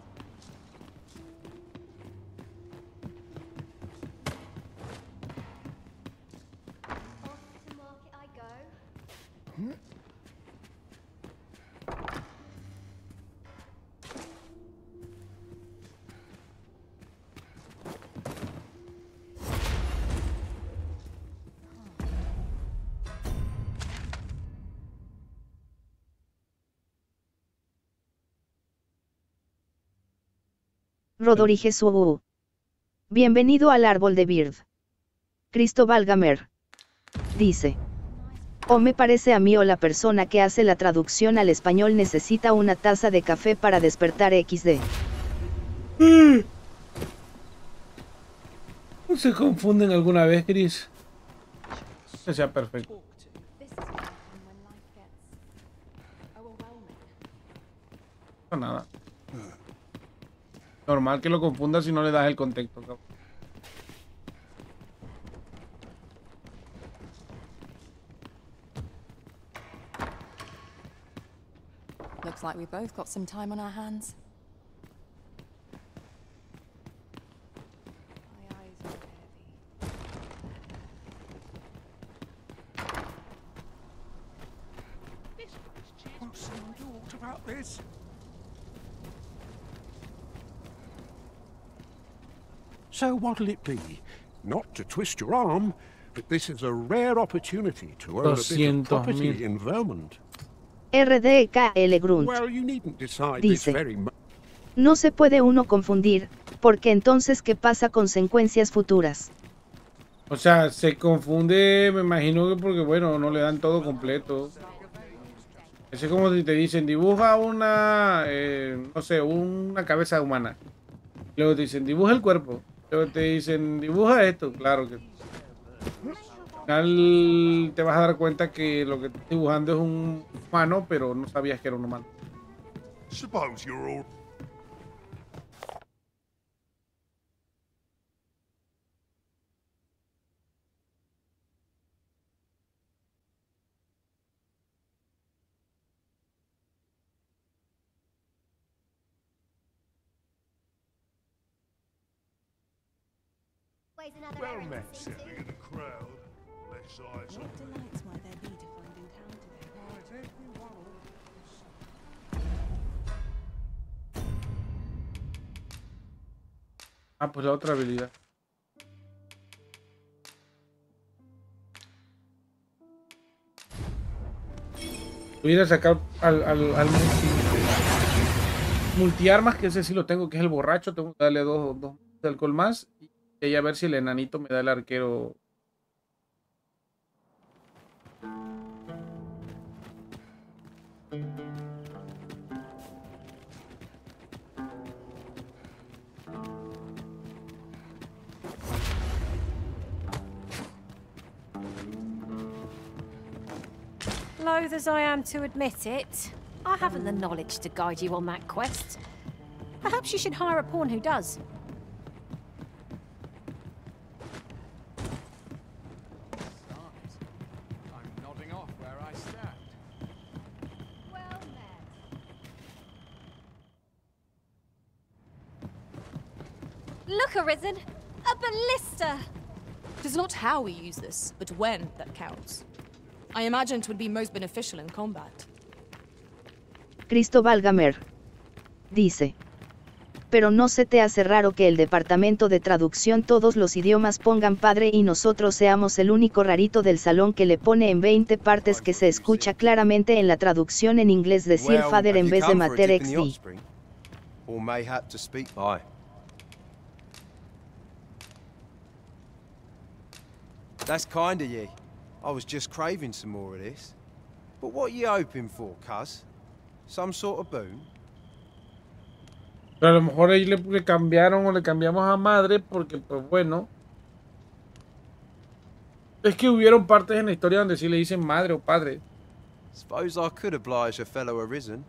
Rodori Jesús. Bienvenido al árbol de Bird. Cristóbal Gamer dice: o me parece a mí o la persona que hace la traducción al español necesita una taza de café para despertar equis de. ¿No se confunden alguna vez, Chris? Que sea perfecto. No, nada. Normal que lo confundas si no le das el contexto, cabrón. Looks like we both got some time on our hands. What's someone talked about this? So what'll it be? Not to twist your arm, but this is a rare opportunity to earn a bit of property in Vermont. R D K L Grunt Well, you needn't decide this dice: very much. no se puede uno confundir, porque entonces ¿qué pasa? Consecuencias futuras. O sea, se confunde, me imagino que porque, bueno, no le dan todo completo. Es como si te dicen, dibuja una, eh, no sé, una cabeza humana. Luego te dicen, dibuja el cuerpo. Luego te dicen, dibuja esto. Claro que al final te vas a dar cuenta que lo que estás dibujando es un humano, pero no sabías que era un humano. Suppose you're all... Well met, sitting in the crowd. Less eyes on me. Delights might there be to find in town today? Right, everyone. Ah, pues la otra habilidad. Voy a ir a sacar al, al, al multi, multiarmas, que ese sí lo tengo, que es el borracho. Tengo que darle dos, dos de alcohol más. Y ahí a ver si el enanito me da el arquero. loath as I am to admit it, I haven't the knowledge to guide you on that quest. Perhaps you should hire a pawn who does. I'm nodding off where I stand. Well met. Look, Arisen! A ballista! It is not how we use this, but when that counts. I imagine it would be most beneficial in combat. Cristóbal Gamer dice. Pero no se te hace raro que el departamento de traducción todos los idiomas pongan padre y nosotros seamos el único rarito del salón que le pone en veinte partes que se escucha claramente en la traducción en inglés decir Well, father have en you vez de come for a mater dip in the xd. hot spring? Or mayhap to speak by. That's kind of ye. I was just craving some more of this. But what are you hoping for, cuz? Some sort of boon? Pero a lo mejor ahí le, le cambiaron o le cambiamos a madre porque, pues bueno. Es que hubieron partes en la historia donde sí le dicen madre o padre. Suppose I could oblige a fellow Arisen.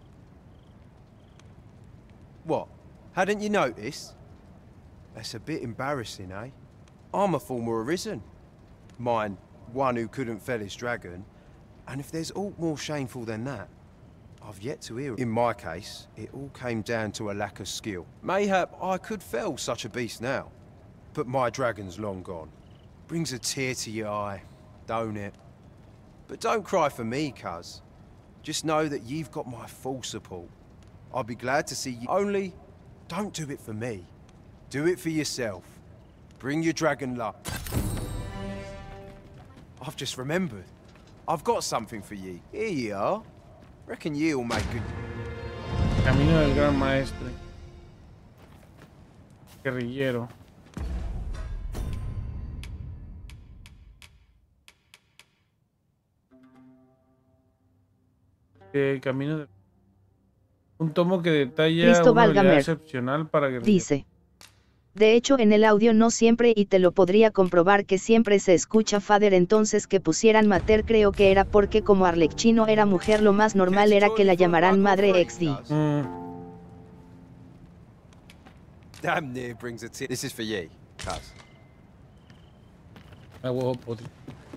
What? Hadn't you noticed? That's a bit embarrassing, eh? I'm a former Arisen. Mine, one who couldn't fell his dragon. And if there's aught more shameful than that, I've yet to hear. In my case, it all came down to a lack of skill. Mayhap I could fell such a beast now, but my dragon's long gone. Brings a tear to your eye, don't it? But don't cry for me, cuz. Just know that you've got my full support. I'll be glad to see you. Only, don't do it for me. Do it for yourself. Bring your dragon luck. I've just remembered. I've got something for ye. Here you are. Reckon you'll make good. Camino del Gran Maestre. Guerrillero. Eh, camino de... Un tomo que detalla Cristóbal una habilidad Gamer excepcional para guerrilleros. dice. De hecho en el audio no siempre y te lo podría comprobar que siempre se escucha father entonces que pusieran mater creo que era porque como Arlecchino era mujer lo más normal era que la llamaran madre xd. Mm. Damn near brings a tear. This is for ye, cuz. A huevo podrido.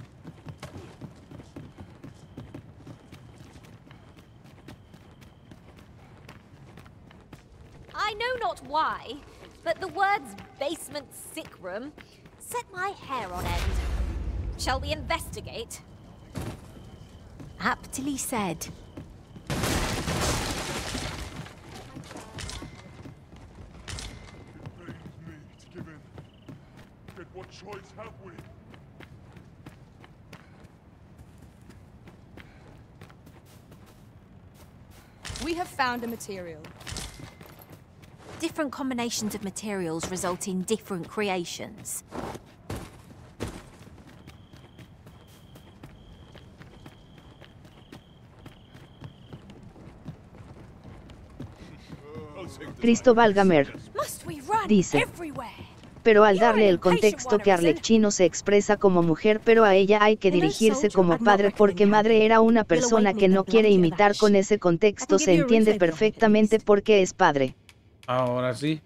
I know not why, but the words basement sick room set my hair on end. Shall we investigate? Aptly said. What choice have we? We have found a material. Different combinations of materials result in different creations. Cristóbal Gamer dice. Pero al darle el contexto que Arlecchino se expresa como mujer pero a ella hay que dirigirse como padre porque madre era una persona que no quiere imitar con ese contexto se entiende perfectamente por qué es padre. Ahora sí.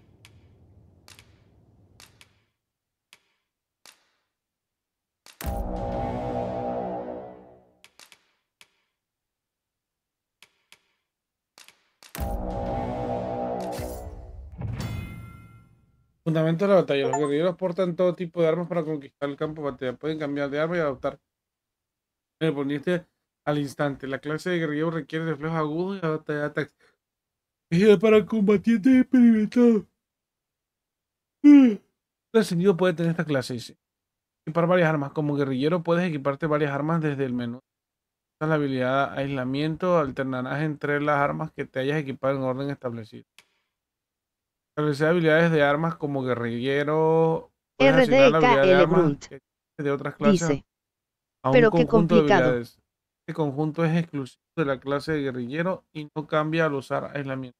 Fundamento de la batalla. Los guerrilleros portan todo tipo de armas para conquistar el campo de batalla. Pueden cambiar de arma y adoptar el oponente al instante. La clase de guerrillero requiere reflejos agudos y batalla de ataques. Es para combatientes experimentados. ¿Qué sentido puede tener esta clase? Dice. Equipar varias armas. Como guerrillero puedes equiparte varias armas desde el menú. Esta es la habilidad aislamiento. Alternarás entre las armas que te hayas equipado en orden establecido. Establecer habilidades de armas como guerrillero. R D K L Grunt de otras clases. Dice. A un Pero qué conjunto de complicado. habilidades. Este conjunto es exclusivo de la clase de guerrillero y no cambia al usar aislamiento.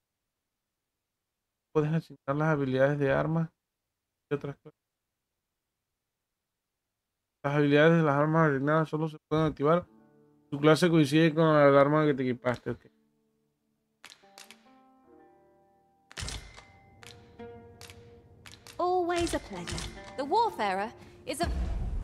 Puedes asignar las habilidades de armas de otras clases. Las habilidades de las armas asignadas solo se pueden activar Tu clase coincide con el arma que te equipaste. Okay. Always a pleasure. The Warfarer is a...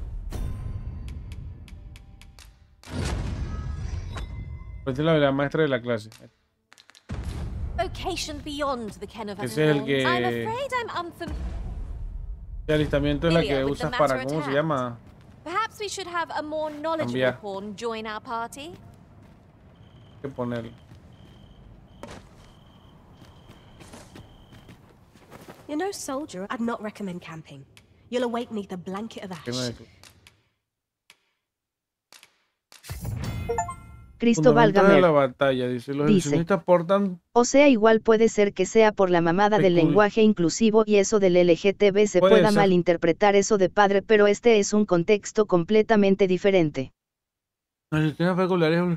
Pues es la, la maestra de la clase. vocation beyond the ken of Ese es el que... I'm afraid I'm unfamiliar. El alistamiento es la que with the usas para... matter ¿Cómo at se hand. llama? Perhaps we should have a more knowledgeable Cambiar. pawn join our party. Hay que ponerlo. You're no soldier. I'd not recommend camping. You'll awake neath a blanket of ash. Cristo Fundamento de válgame. la batalla, dice, los Dice. ilusionistas portan O sea, igual puede ser que sea por la mamada del Pecul- lenguaje inclusivo y eso del L G T B se Puede pueda ser. malinterpretar eso de padre, pero este es un contexto completamente diferente. los ilusionistas peculiares.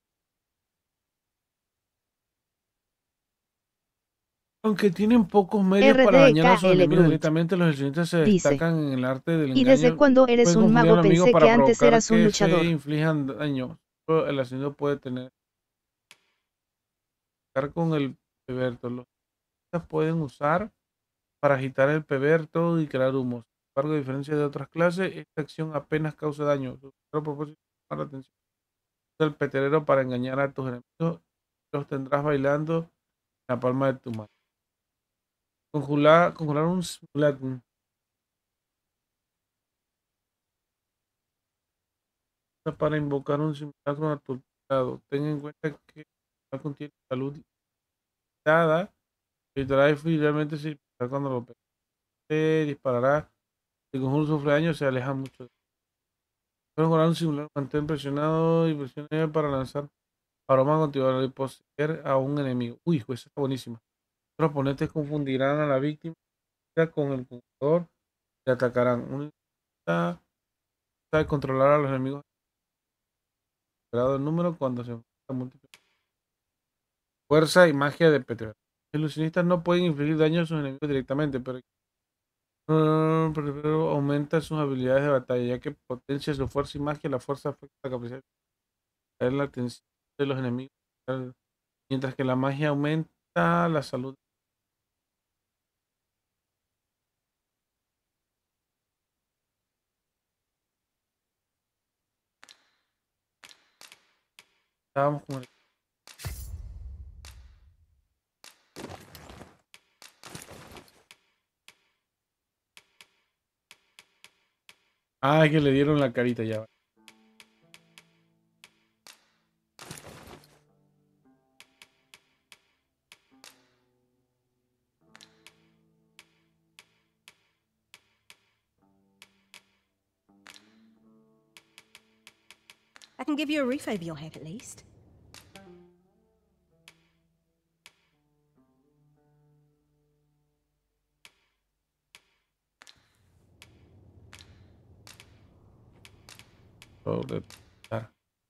Aunque tienen pocos medios R D para dañar a sus K L enemigos Grunt. directamente, los ilusionistas se Dice. destacan en el arte del engaño. ¿Y desde cuándo eres Pueden un confundir mago? al enemigo Pensé para que antes provocar eras un que luchador. se inflijan daño. Pero el asesino puede tener con el peberto. Los ilusionistas pueden usar para agitar el peberto y crear humo. Sin embargo, a diferencia de otras clases, esta acción apenas causa daño. Su verdadero propósito es llamar la atención del peterero para engañar a tus enemigos. Los tendrás bailando en la palma de tu mano. Conjurar, conjurar un simulacrum. Para invocar un simulacro a tu lado. Ten en cuenta que el simulacro tiene salud limitada. Evitará finalmente si cuando lo pegue. Se disparará. Si el conjuro sufre daño, se aleja mucho. Puedes conjurar un simulacro. Mantén presionado y presione para lanzar aroma continuado y poseer a un enemigo. Uy, pues está buenísima. Los oponentes confundirán a la víctima con el conjurador y atacarán. Un ilusionista sabe controlar a los enemigos grado el número cuando se enfrenta múltiples. Fuerza y magia de Peter. Los ilusionistas no pueden infligir daño a sus enemigos directamente, pero uh, pero aumenta sus habilidades de batalla, ya que potencia su fuerza y magia. La fuerza afecta la capacidad de atraer la atención de los enemigos, mientras que la magia aumenta la salud. Estábamos con el... Ah, que le dieron la carita ya. I can give you a roof over your head at least. Oh, de... ah.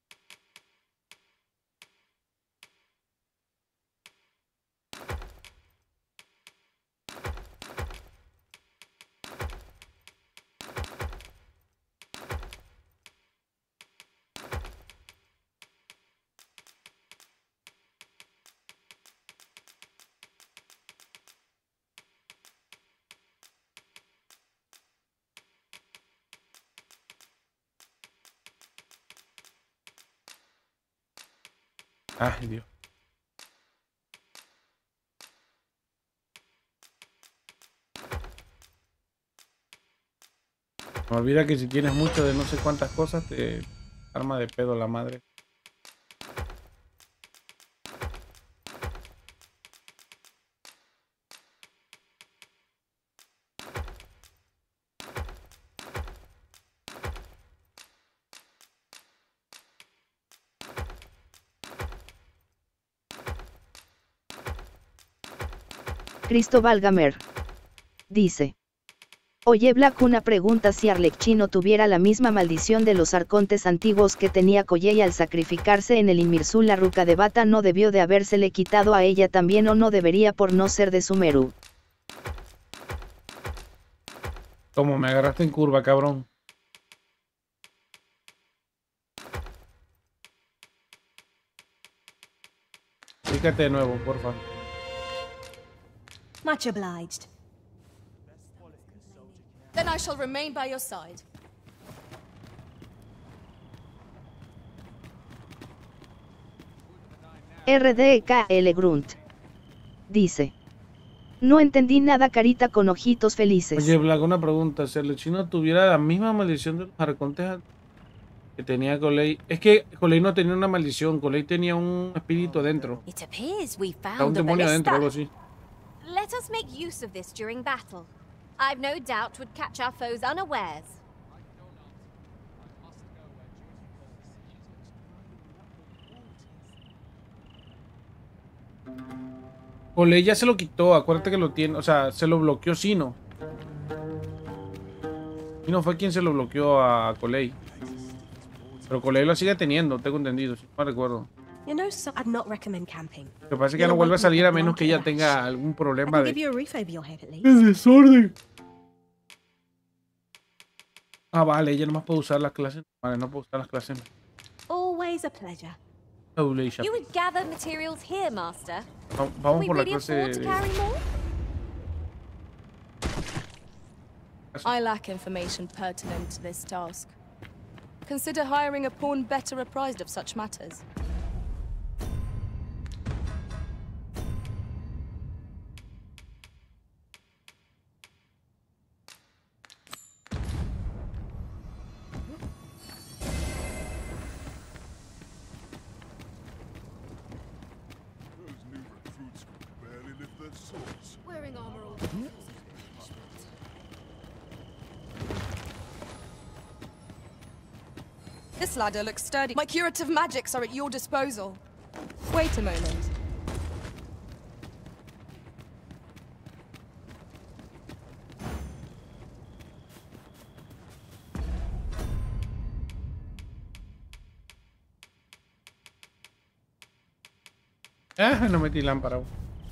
Ay, Dios. Me olvida que si tienes mucho de no sé cuántas cosas, te arma de pedo la madre. Cristo válgamer. Dice. Oye Black, una pregunta: si Arlecchino tuviera la misma maldición de los arcontes antiguos que tenía Colley al sacrificarse en el Inmirsul, la ruca de Bata no debió de habérsele quitado a ella también, o no debería por no ser de Sumeru. Como me agarraste en curva, cabrón. Explícate de nuevo, por favor. Much obliged. Then I shall remain by your side. R D K L Grunt dice: no entendí nada, carita con ojitos felices. Oye, Black, una pregunta. Si el chino tuviera la misma maldición de los arcontes que tenía Colei. Es que Colei no tenía una maldición, Colei tenía un espíritu adentro. It appears we Era un found a demonio adentro, algo ballista. así. Let us make use of this during battle. I've no doubt would catch our foes unawares. Colei ya se lo quitó, acuérdate que lo tiene, o sea, se lo bloqueó Sino. Sino fue quien se lo bloqueó a Colei. Pero Colei lo sigue teniendo, tengo entendido, si no recuerdo. You know, so I'd not recommend camping. Lo que pasa es que ya no vuelve a salir a menos que ella tenga algún I problema can de, give you a roof over your head at least. de desorden. Ah, vale, ella nomás puede usar las clases. Vale, no puede usar las clases. Always a pleasure. Obligation. You would gather materials here, Master. Va- Can Vamos we por la really clase afford to de... carry more? I lack information pertinent to this task. Consider hiring a pawn better apprised of such matters. Those new recruits could barely lift their swords. Wearing armor all This ladder looks sturdy. My curative magics are at your disposal. Wait a moment. Ah, no metí lámpara.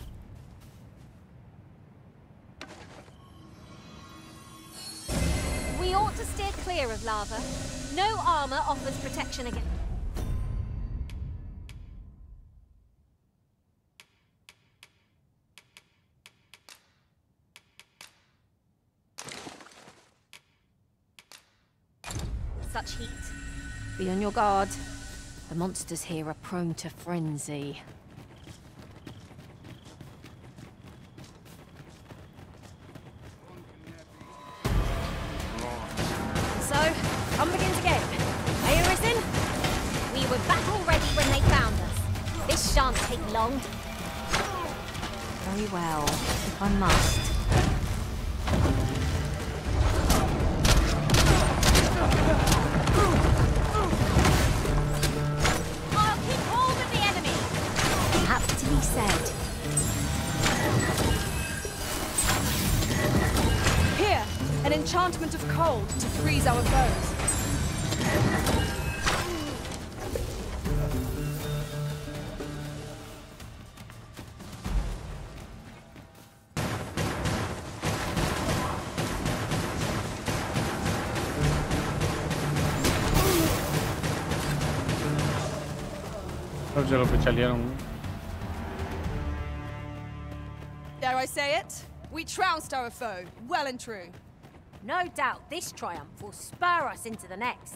We ought to steer clear of lava. No armor offers protection against. Such heat. Be on your guard. The monsters here are prone to frenzy. So, come begins again. Are you risen? We were battle ready when they found us. This shan't take long. Very well, if I must. I'll keep hold of the enemy. Perhaps to be said. Here, an enchantment of cold to freeze our foes. No se lo pechalearon. Dare I say it? We trounced our foe, well and true. No doubt this triumph will spur us into the next.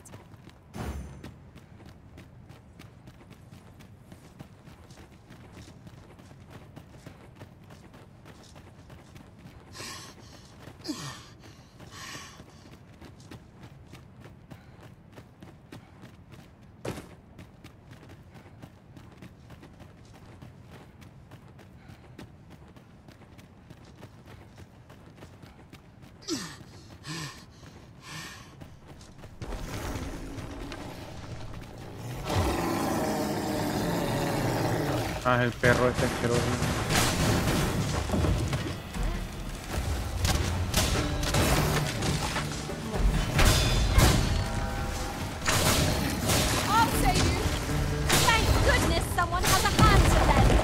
Ah, el perro este asqueroso. I'll save you. Thank goodness someone has a hand to lend.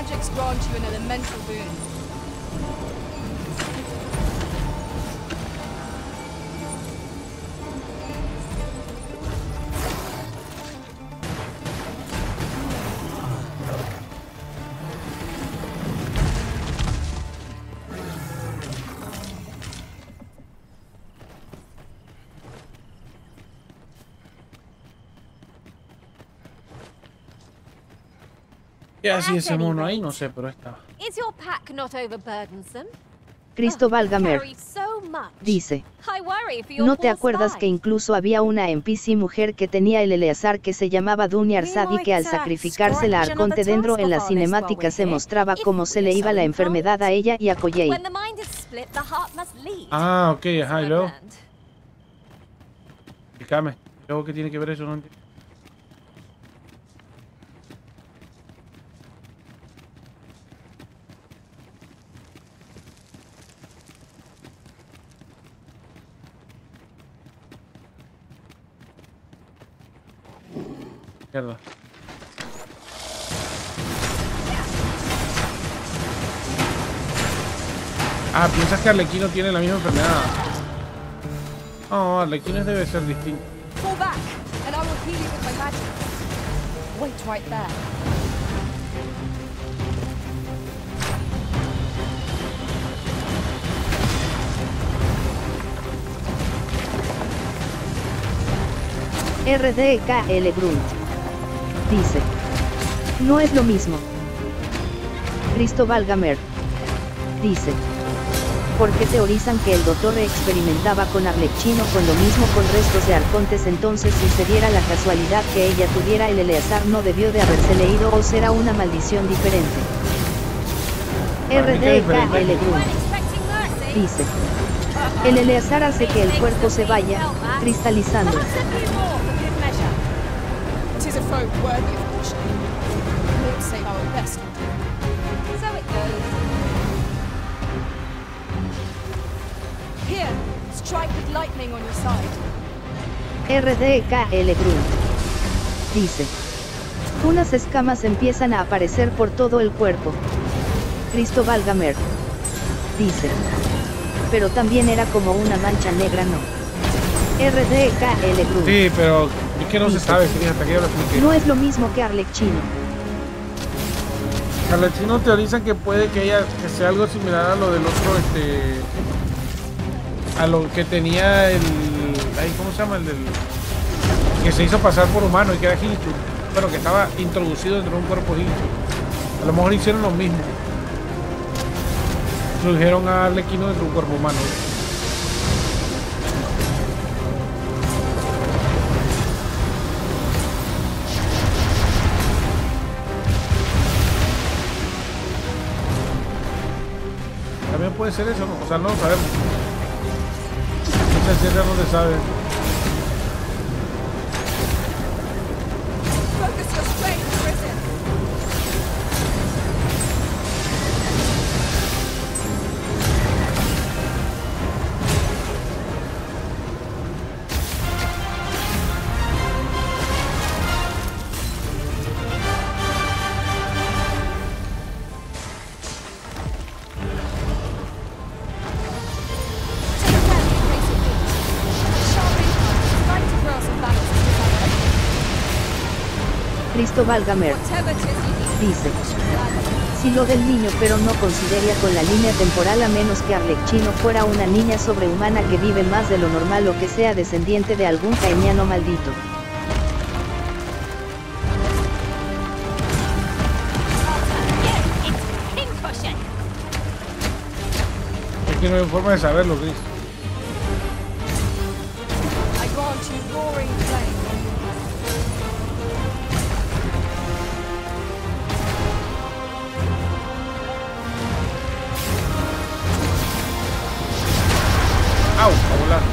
magics grant you an elemental boon. ¿Qué hacía ese mono ahí? No sé, pero estaba. Is your pack not overburdensome? Cristóbal Gamer Carry so much. dice, I worry for your ¿no te poor acuerdas spine? que incluso había una N P C mujer que tenía el Eleazar que se llamaba Dunyar Sadi que al sacrificarse la Arconte Dendro en la cinemática se mostraba cómo se le iba la enfermedad a ella y a Koyei? When the mind is split, the heart must lead. Ah, ok, ajá, y luego. Explícame. ¿Luego qué tiene que ver eso? No entiendo. Mierda. Ah, piensas que Arlequino tiene la misma enfermedad. No, Arlequino debe ser distinto. Fall back, and I will heal you with my magic. Wait right there. R D K L Grunt dice, no es lo mismo. Cristóbal Gamer dice, porque teorizan que el doctor experimentaba con Arlecchino con lo mismo con restos de arcontes, entonces si se diera la casualidad que ella tuviera el Eleazar no debió de haberse leído o será una maldición diferente. R D K L Grunt dice, el Eleazar hace que el cuerpo se vaya cristalizando. It is a foe worthy of caution. Let's save our best. So it goes. Here, strike with lightning on your side. R D K L Grunt dice, unas escamas empiezan a aparecer por todo el cuerpo. Cristóbal Gamer dice, pero también era como una mancha negra, ¿no? R D K L Grunt. Sí, pero es que no se sabe, si hasta que yo lo expliqué. No es lo mismo que Arlecchino. Arlecchino teorizan que puede que ella que sea algo similar a lo del otro, este, a lo que tenía el, ay, ¿cómo se llama? El del, que se hizo pasar por humano y que era Hinchu, pero que estaba introducido dentro de un cuerpo Hinchu. A lo mejor hicieron lo mismo. Introdujeron a Arlecchino dentro de un cuerpo humano. También puede ser eso, ¿no? O sea, no lo sabemos. Esa ciencia no se sabe. Focus your strength, Risen. Cristóbal Gamer dice, si lo del niño pero no considera con la línea temporal a menos que Arlecchino fuera una niña sobrehumana que vive más de lo normal o que sea descendiente de algún caeniano maldito. Es que no hay forma de saberlo, Chris. I grant you roaring flame. ¡Au! A volar.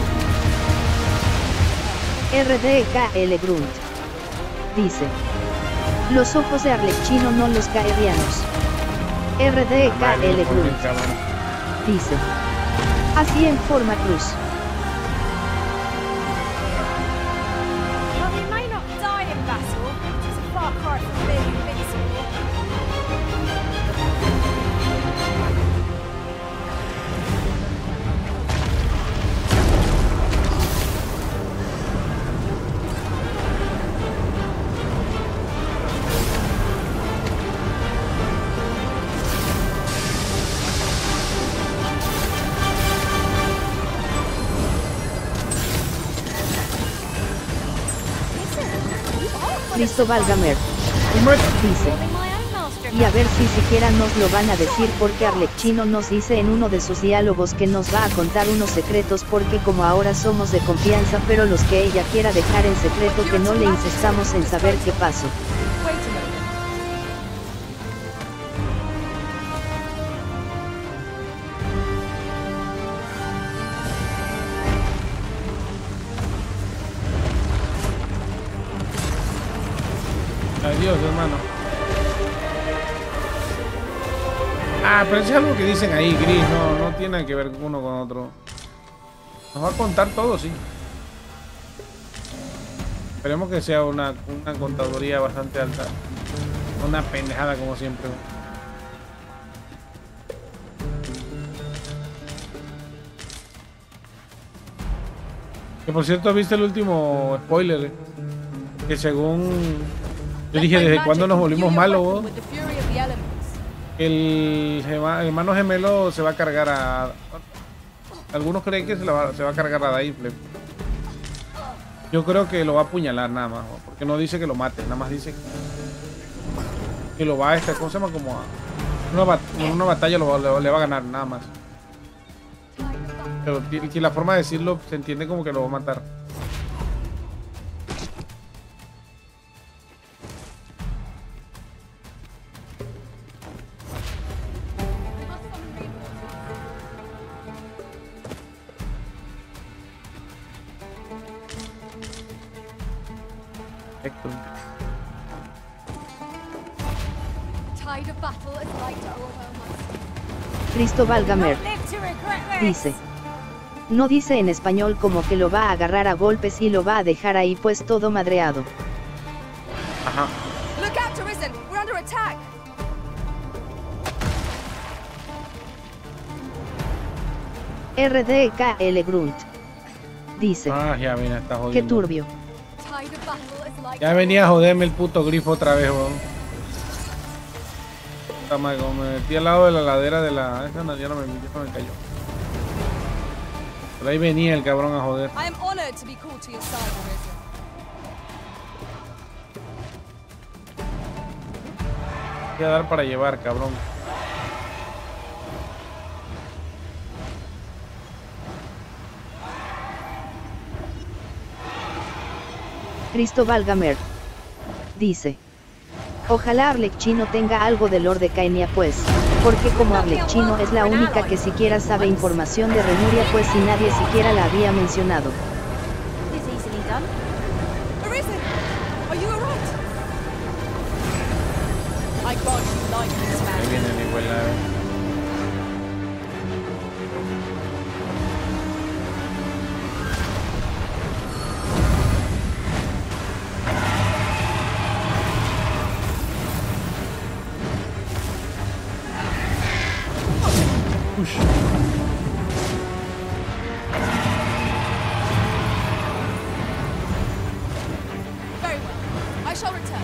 R D K L Grunt dice, los ojos de Arlecchino no los caerianos. R D K L Grunt dice, así en forma cruz. Well, they may not die in battle, which is a far cry from being invincible. Cristo Valgamer. Dice. Y a ver si siquiera nos lo van a decir porque Arlecchino nos dice en uno de sus diálogos que nos va a contar unos secretos porque como ahora somos de confianza pero los que ella quiera dejar en secreto que no le insistamos en saber qué pasó. Adiós, hermano. Ah, pero eso es algo que dicen ahí, Gris, no, no tiene que ver uno con otro. Nos va a contar todo, sí. Esperemos que sea una, una contaduría bastante alta. Una pendejada como siempre. Que por cierto, ¿viste el último spoiler? Que según... Yo dije, ¿desde cuándo nos volvimos malos? El hermano gemelo se va a cargar a... Algunos creen que se, la va, se va a cargar a Daifle. Yo creo que lo va a apuñalar nada más, porque no dice que lo mate, nada más dice que lo va a esta cosa como a una, bat una batalla lo, le, le va a ganar, nada más. Pero que la forma de decirlo se entiende como que lo va a matar. Cristo Valgamer. Dice. No dice en español como que lo va a agarrar a golpes y lo va a dejar ahí pues todo madreado. Ajá. R D K L Grunt. Dice. Ah, ya viene, está jodiendo. Qué turbio. Ya venía a joderme el puto grifo otra vez, weón. Me metí al lado de la ladera de la... Esa no, ya no me, ya no me cayó. Por ahí venía el cabrón a joder. Voy a dar para llevar, cabrón. Cristo Valgamer. Dice. Ojalá Arlecchino tenga algo de Lord de Caenia pues, porque como Arlecchino es la única que siquiera sabe información de Remuria pues si nadie siquiera la había mencionado. Ahí viene la igualdad. Push. Very well. I shall return.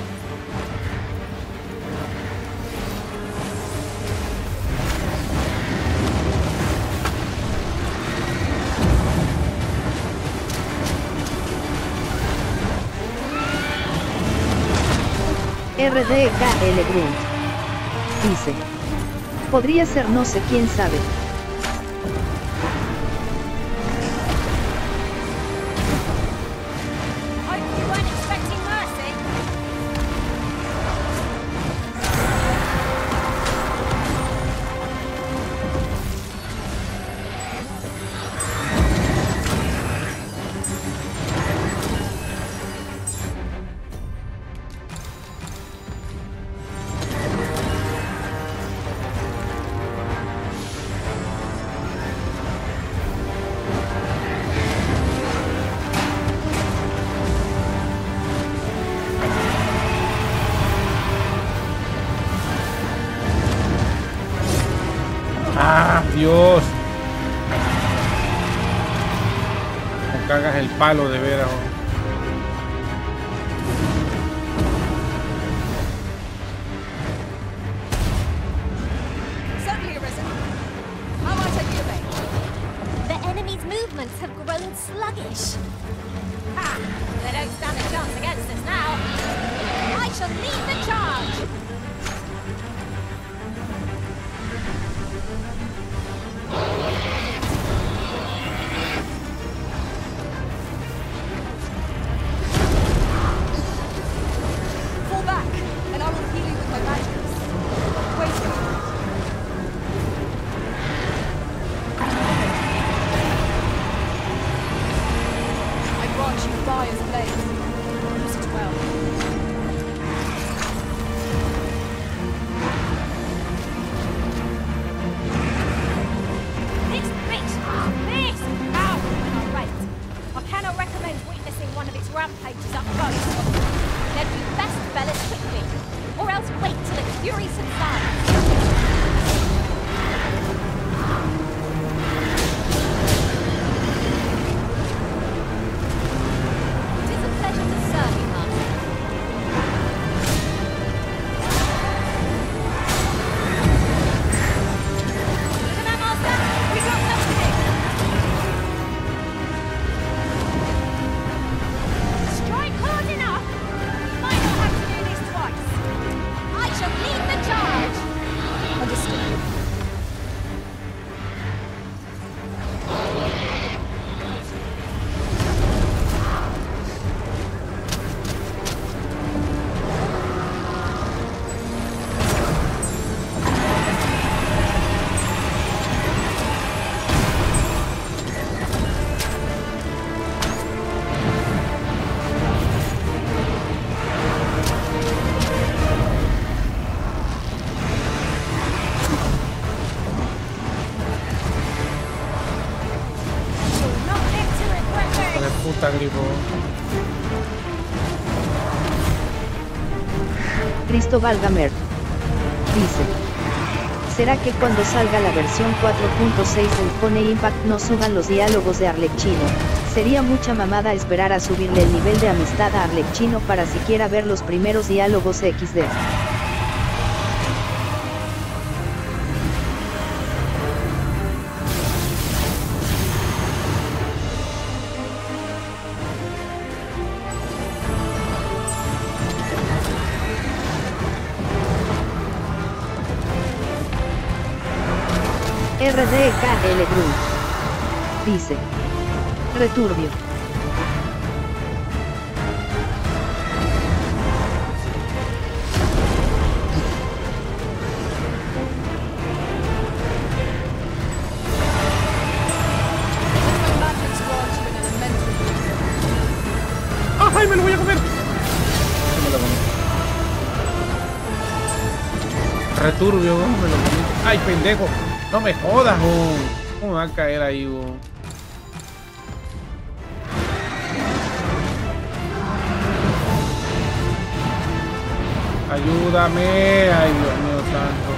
R D K L Grunt. Dice. Podría ser no sé quién sabe. ¡Ah, Dios! Me cagas el palo de veras. Certainly arisen. How might I be of aid? The enemy's movements have grown sluggish. Ha! They don't stand a chance against us now. shall lead the charge! Fall back, and I will heal you with my magics. Wait a minute. I grant you fire's blade. Use it well. This bitch! This! Ow! Alright. I cannot recommend witnessing one of its rampages up close. Then you best fell it quickly, or else wait till its fury subsides. Cristóbal Gamer dice: ¿será que cuando salga la versión cuatro punto seis del Honey Impact no suban los diálogos de Arlecchino? Sería mucha mamada esperar a subirle el nivel de amistad a Arlecchino para siquiera ver los primeros diálogos equis de. R D K L Grunt dice: returbio. ¡Ay, me lo voy a comer! Me lo comí. Returbio, me lo comí. ¡Ay, pendejo! No me jodas, oh. ¿Cómo me va a caer ahí, oh? Ayúdame, ay Dios mío santo.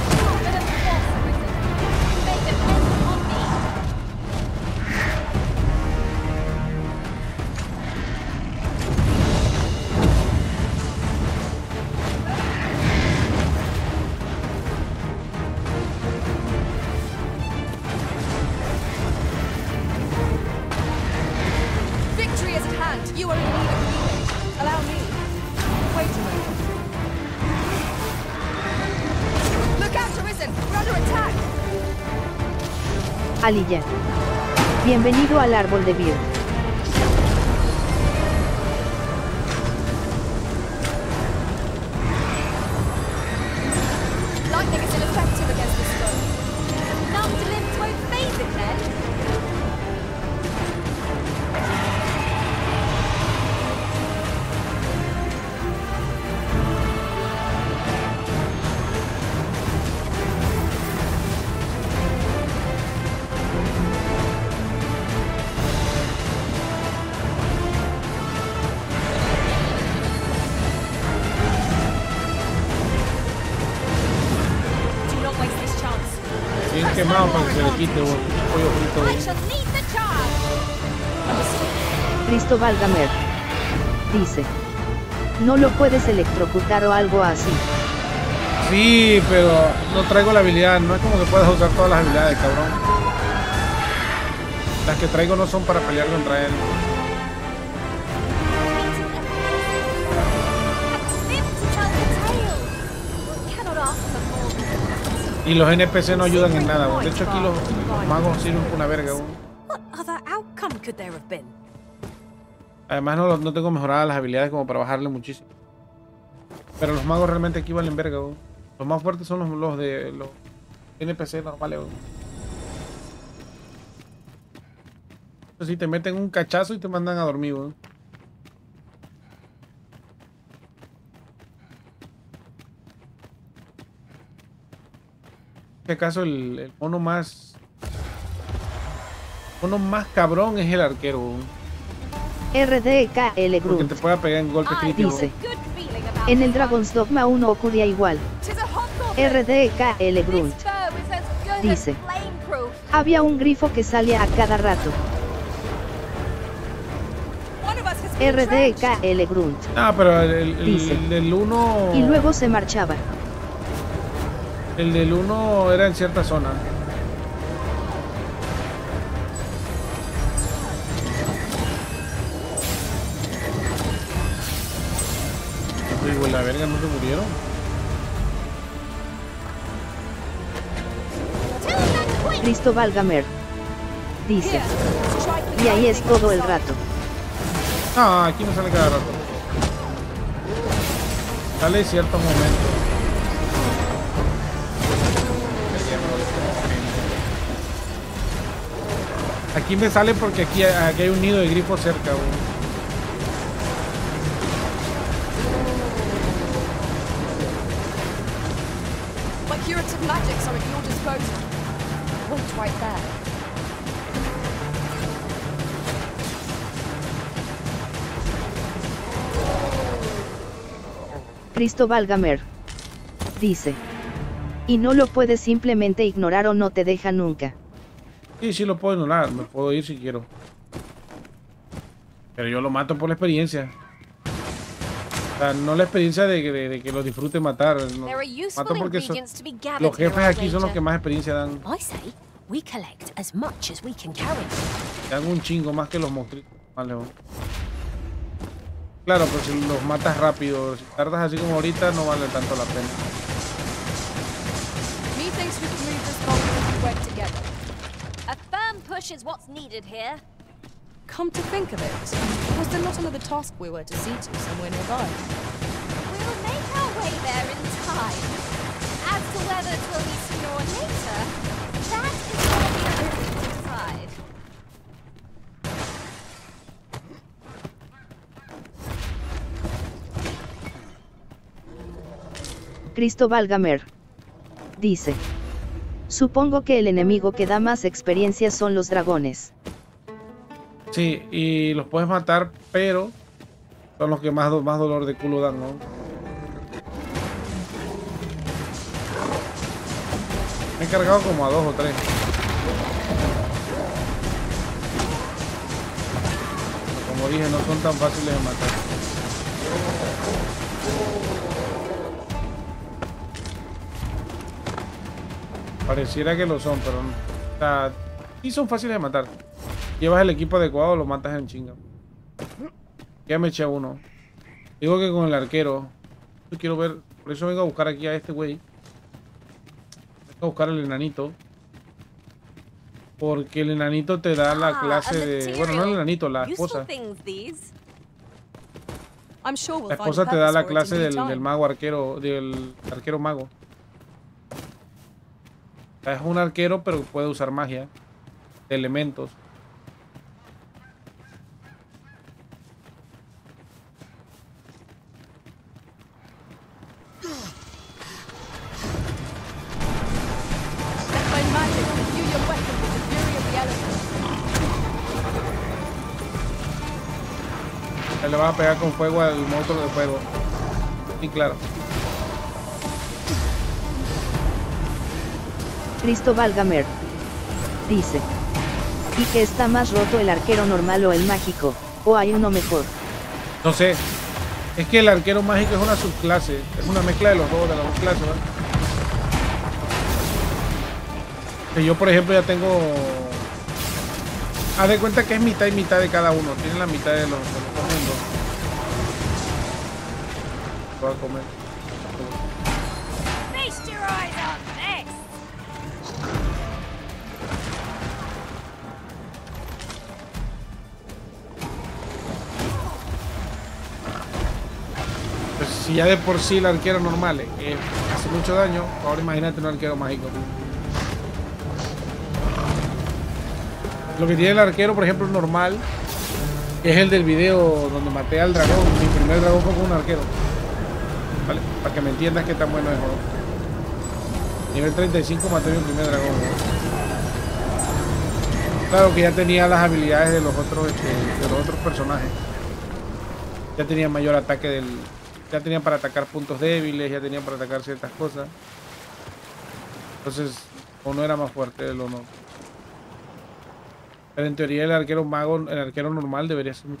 Aliyah. Bienvenido al árbol de Vir. Lightning is ineffective against this foe. Numbed limbs won't phase it then. Quemado para que se le quite un pollo frito. Cristóbal Gamer dice: ¿no lo puedes electrocutar o algo así? Sí, pero no traigo la habilidad. No es como que puedas usar todas las habilidades, cabrón. Las que traigo no son para pelear contra él. Y los N P C no ayudan en nada, weón. De hecho aquí los, los magos sirven por una verga, weón. What other outcome could there have been? Además no, no tengo mejoradas las habilidades como para bajarle muchísimo. Pero los magos realmente aquí valen verga, weón. Los más fuertes son los, los de los N P C normales, weón. Eso sí, te meten un cachazo y te mandan a dormir, weón. En este caso el, el mono más mono más cabrón es el arquero, weón. R D K L Porque Grunt te puede pegar en golpes críticos. dice: en el Dragon's Dogma uno ocurría igual. R D K L Grunt dice: había un grifo que salía a cada rato. R D K L Grunt Ah, pero el, el, dice: el del uno y luego se marchaba. El del uno era en cierta zona. Digo, la verga, no se murieron. Cristóbal Gamer dice: y ahí es todo el rato. Ah, aquí no sale cada rato. Sale ciertos momentos. Aquí me sale porque aquí, aquí hay un nido de grifo cerca, güey. My curative magics are at your disposal. Wait right there. Cristóbal Gamer dice: y no lo puedes simplemente ignorar o no te deja nunca. Sí, sí lo puedo ignorar, me puedo ir si quiero. Pero yo lo mato por la experiencia. O sea, no la experiencia de, de, de que lo disfrute matar. No. Mato porque son, los jefes aquí son los que más experiencia dan. We collect as much as we can carry. Dan un chingo más que los monstruos. Vale, claro, pero si los matas rápido, si tardas así como ahorita, no vale tanto la pena. Methinks we can leave this problem if we work together. A firm push is what's needed here. Come to think of it, was there not another task we were to see to somewhere nearby? We'll make our way there in time. As to whether it will be sooner or later, that is what we are going to decide. Cristóbal Gamer dice: supongo que el enemigo que da más experiencia son los dragones. Sí, y los puedes matar, pero son los que más, más dolor de culo dan, ¿no? Me he cargado como a dos o tres. Como dije, no son tan fáciles de matar. Pareciera que lo son, pero no. O sea, sí son fáciles de matar. Llevas el equipo adecuado, lo matas en chinga. Ya me eché uno. Digo que con el arquero. Yo quiero ver. Por eso vengo a buscar aquí a este güey. Vengo a buscar al enanito. Porque el enanito te da la clase de. Bueno, no el enanito, la esposa. La esposa te da la clase del, del mago arquero. Del arquero mago. O sea, es un arquero, pero puede usar magia. De elementos. Se le va a pegar con fuego al monstruo de fuego. Sí, claro. Cristóbal Gamer dice: ¿y que está más roto, el arquero normal o el mágico? ¿O hay uno mejor? No sé. Es que el arquero mágico es una subclase. Es una mezcla de los dos, de las dos clases, ¿verdad? Que yo, por ejemplo, ya tengo... Haz de cuenta que es mitad y mitad de cada uno. Tienen la mitad de los, de los dos mundos. Voy a comer. Feast your eyes on this. Pues si ya de por sí el arquero normal eh, hace mucho daño, ahora imagínate un arquero mágico. Lo que tiene el arquero, por ejemplo, normal, es el del video donde maté al dragón. Mi primer dragón fue con un arquero. ¿Vale? Para que me entiendas qué tan bueno es, ¿no? Nivel treinta y cinco maté mi primer dragón, ¿no? Claro que ya tenía las habilidades de los otros, este, de los otros personajes. Ya tenía mayor ataque del... Ya tenía para atacar puntos débiles, ya tenía para atacar ciertas cosas. Entonces, uno era más fuerte del uno. Pero en teoría el arquero mago, el arquero normal debería ser mucho.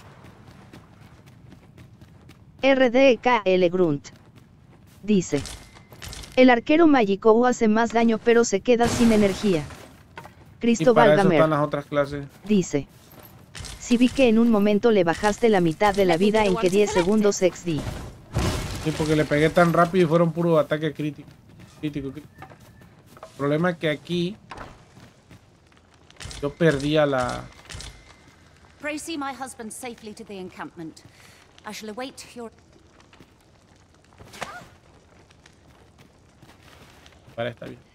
R D K L Grunt dice: el arquero mágico hace más daño pero se queda sin energía. Cristóbal Gamer las otras clases. Dice: si vi que en un momento le bajaste la mitad de la vida en que diez segundos X D. Sí, porque le pegué tan rápido y fueron puro ataque crítico. Crítico, crítico. El problema es que aquí yo perdía la... Pray see my husband safely to the encampment. I shall await your... Vale, está bien.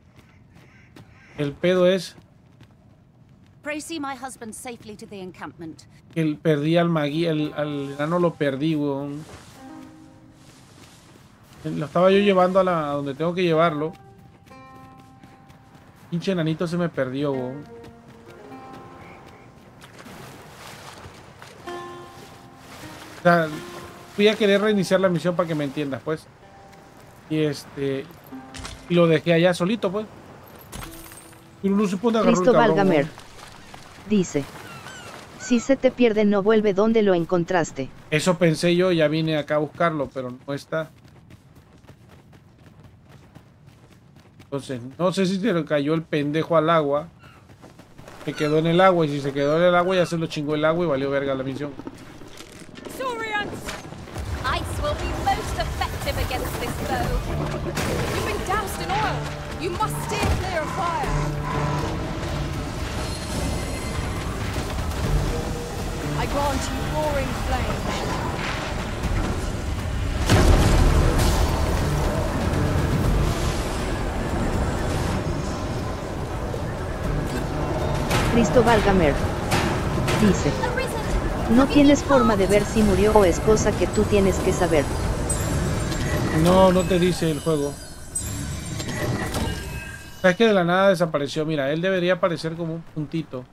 El pedo es Pray see my husband safely to the encampment. que el, perdí al magui, el, al enano lo perdí, weón. Lo estaba yo llevando a, la, a donde tengo que llevarlo. Pinche enanito se me perdió, weón. O sea, fui a querer reiniciar la misión para que me entiendas, pues. Y este... Y lo dejé allá solito, pues. Y no se pone a agarrar el Cristóbal Gamer dice: si se te pierde no vuelve donde lo encontraste. Eso pensé yo, ya vine acá a buscarlo, pero no está. Entonces, no sé si se le cayó el pendejo al agua. Se quedó en el agua, y si se quedó en el agua ya se lo chingó el agua y valió verga la misión. Ice will be most effective against this foe. You've been doused in oil. You must steer clear of fire. I grant you roaring flame. Cristóbal Gamer dice: no tienes forma de ver si murió o es cosa que tú tienes que saber. No, no te dice el juego. Es que de la nada desapareció. Mira, él debería aparecer como un puntito.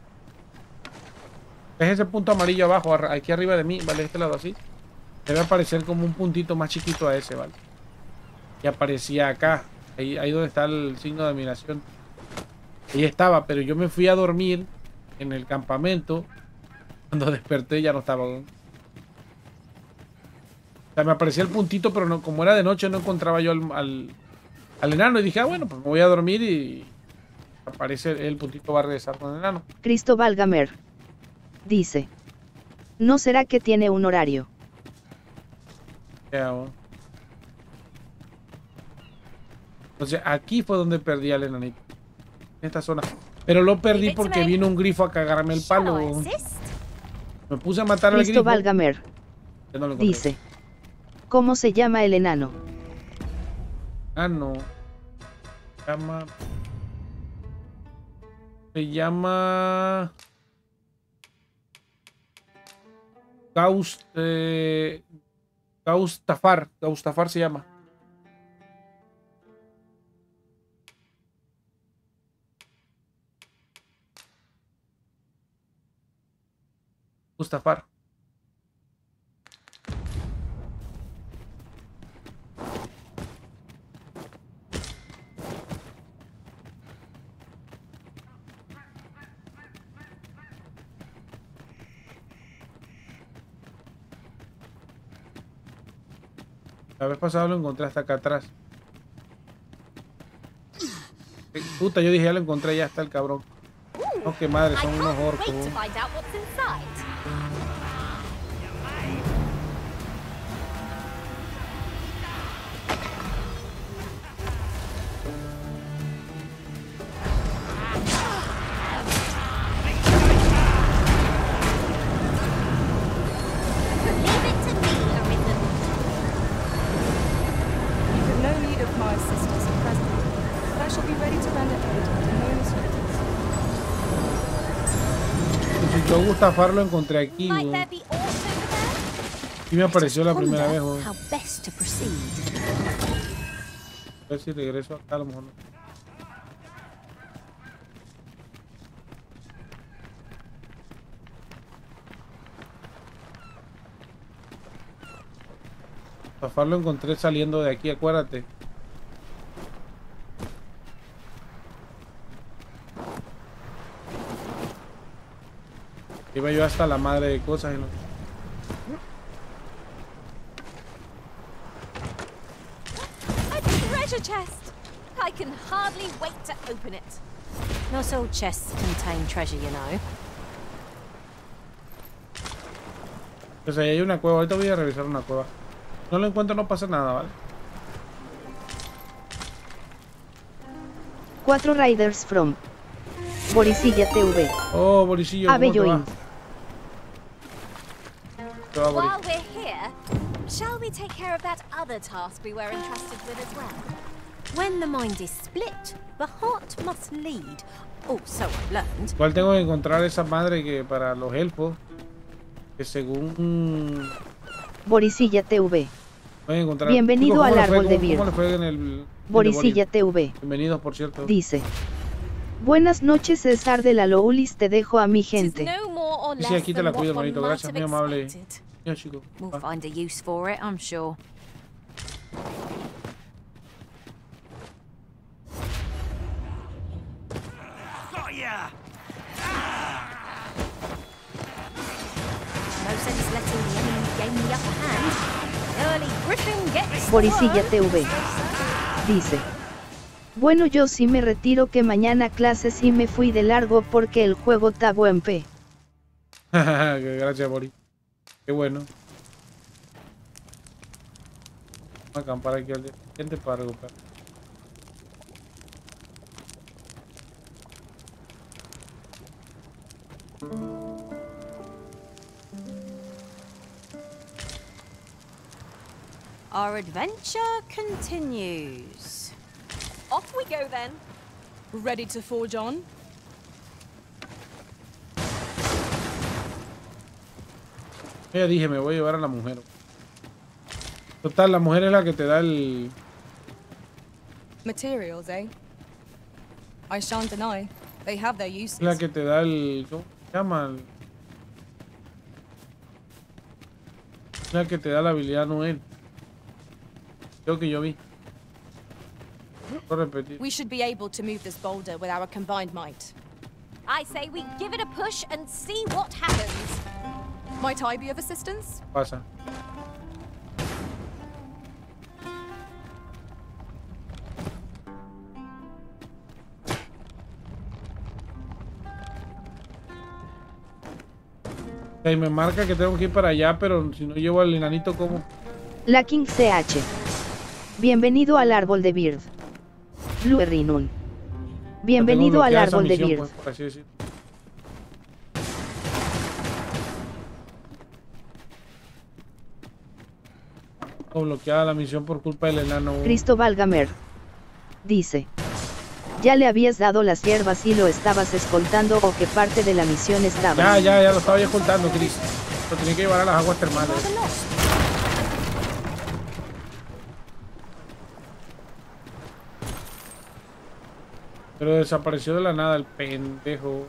Es ese punto amarillo abajo, aquí arriba de mí, ¿vale? Este lado así. Debe aparecer como un puntito más chiquito a ese, ¿vale? Y aparecía acá. Ahí, ahí donde está el signo de admiración. Ahí estaba, pero yo me fui a dormir en el campamento. Cuando desperté ya no estaba. O sea, me aparecía el puntito, pero no, como era de noche no encontraba yo al, al, al enano. Y dije, ah, bueno, pues me voy a dormir y aparece el puntito, va a regresar con el enano. Cristóbal Gamer dice: ¿no será que tiene un horario? Ya, bueno. Entonces aquí fue donde perdí al enanito. En esta zona. Pero lo perdí porque vino un grifo a cagarme el palo. Me puse a matar al grifo. Cristóbal Gamer no dice: ¿cómo se llama el enano? Ah, no. Se llama... Se llama... Gaust... Eh... Gaustafar. Gaustafar se llama. Gustafar. La vez pasada lo encontré hasta acá atrás. Eh, puta, yo dije ya lo encontré, ya está el cabrón. No, que madre, son unos orcos. Yo Gustafar lo encontré aquí, güey. Y me apareció la primera vez, güey. A ver si regreso acá, a lo mejor no. Gustafar lo encontré saliendo de aquí, acuérdate. Iba yo hasta la madre de cosas y no. A treasure chest! I can hardly wait to open it. Not all chests contain treasure, you know. Pues ahí hay una cueva. Ahorita voy a revisar una cueva. No lo encuentro, no pasa nada, ¿vale? Cuatro Riders from Borisilla T V. Oh, Borisillo, ¿cómo te va? While we're here, shall we take care of that other task we were entrusted with as well? When the mind is split, the heart must lead. Oh, so I've learned. Igual tengo que encontrar esa madre que para los elfos, que según Borisilla T V. Voy a encontrar. Bienvenido Chicos, al árbol fue, de ¿cómo, Vir. ¿Cómo le fue en el Borisilla T V. Bienvenidos, por cierto. Dice: buenas noches, César de la Loulis, te dejo a mi gente. Sí, aquí te la cuido, hermanito. Gracias, muy amable. Ya, chico. We'll find a use for it, I'm sure. Got ya! No sense letting the enemy gain the upper hand. Early Griffin gets Borisilla T V. Dice: bueno, yo sí me retiro, que mañana clases y me fui de largo porque el juego está buen pe. Gracias, Boris. Qué bueno. Vamos a acampar aquí al día siguiente para recuperar. Our adventure continues. Off we go then. Ready to forge on? Ya dije, me voy a llevar a la mujer. Total, la mujer es la que te da el... Materials, eh? I shan't deny. They have their uses. Es la que te da el... ¿Cómo se llama? Es la que te da la habilidad, no él. Creo que yo vi. Puedo repetir. We should be able to move this boulder with our combined might. I say we give it a push and see what happens. Might I be of assistance? Pasa. Y me marca que tengo que ir para allá, pero si no llevo al enanito, ¿cómo? La King C H. Bienvenido al árbol de Bird. Blue Rinun. Bienvenido al árbol de Bird. Pues, por así decirlo. O bloqueada la misión por culpa del enano. Cristóbal Gamer. Dice: ya le habías dado las hierbas y lo estabas escoltando, o qué parte de la misión estaba. Ya, ya, ya lo estaba escoltando, Chris. Lo tenía que llevar a las aguas termales. Pero desapareció de la nada el pendejo.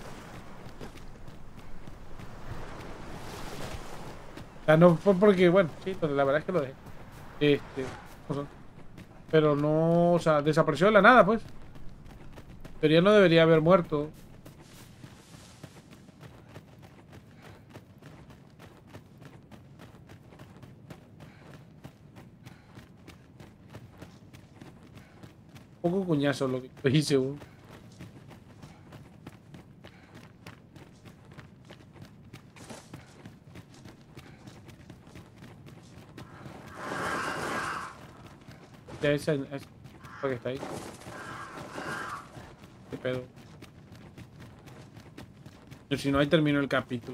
O sea, no fue porque, bueno, sí, la verdad es que lo dejé. Este, pero no, o sea, desapareció de la nada, pues. Pero ya no debería haber muerto. Un poco cuñazo lo que hice, güey. Ya esa es lo que está ahí. ¿Qué pedo? Pero si no, ahí termino el capítulo.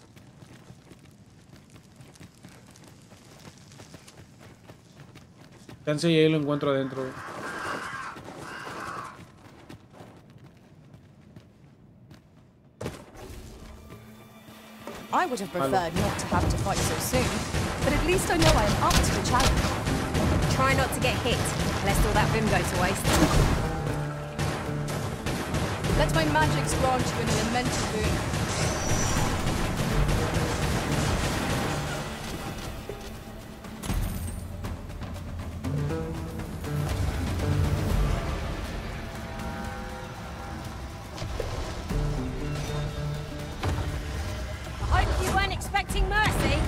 Chance y ahí lo encuentro adentro. I would have preferred not to have to fight so soon, but at least I know I am up to the challenge. Try not to get hit, lest all that vim go to waste. Let my magics grant you an elemental boon. I hope you weren't expecting mercy.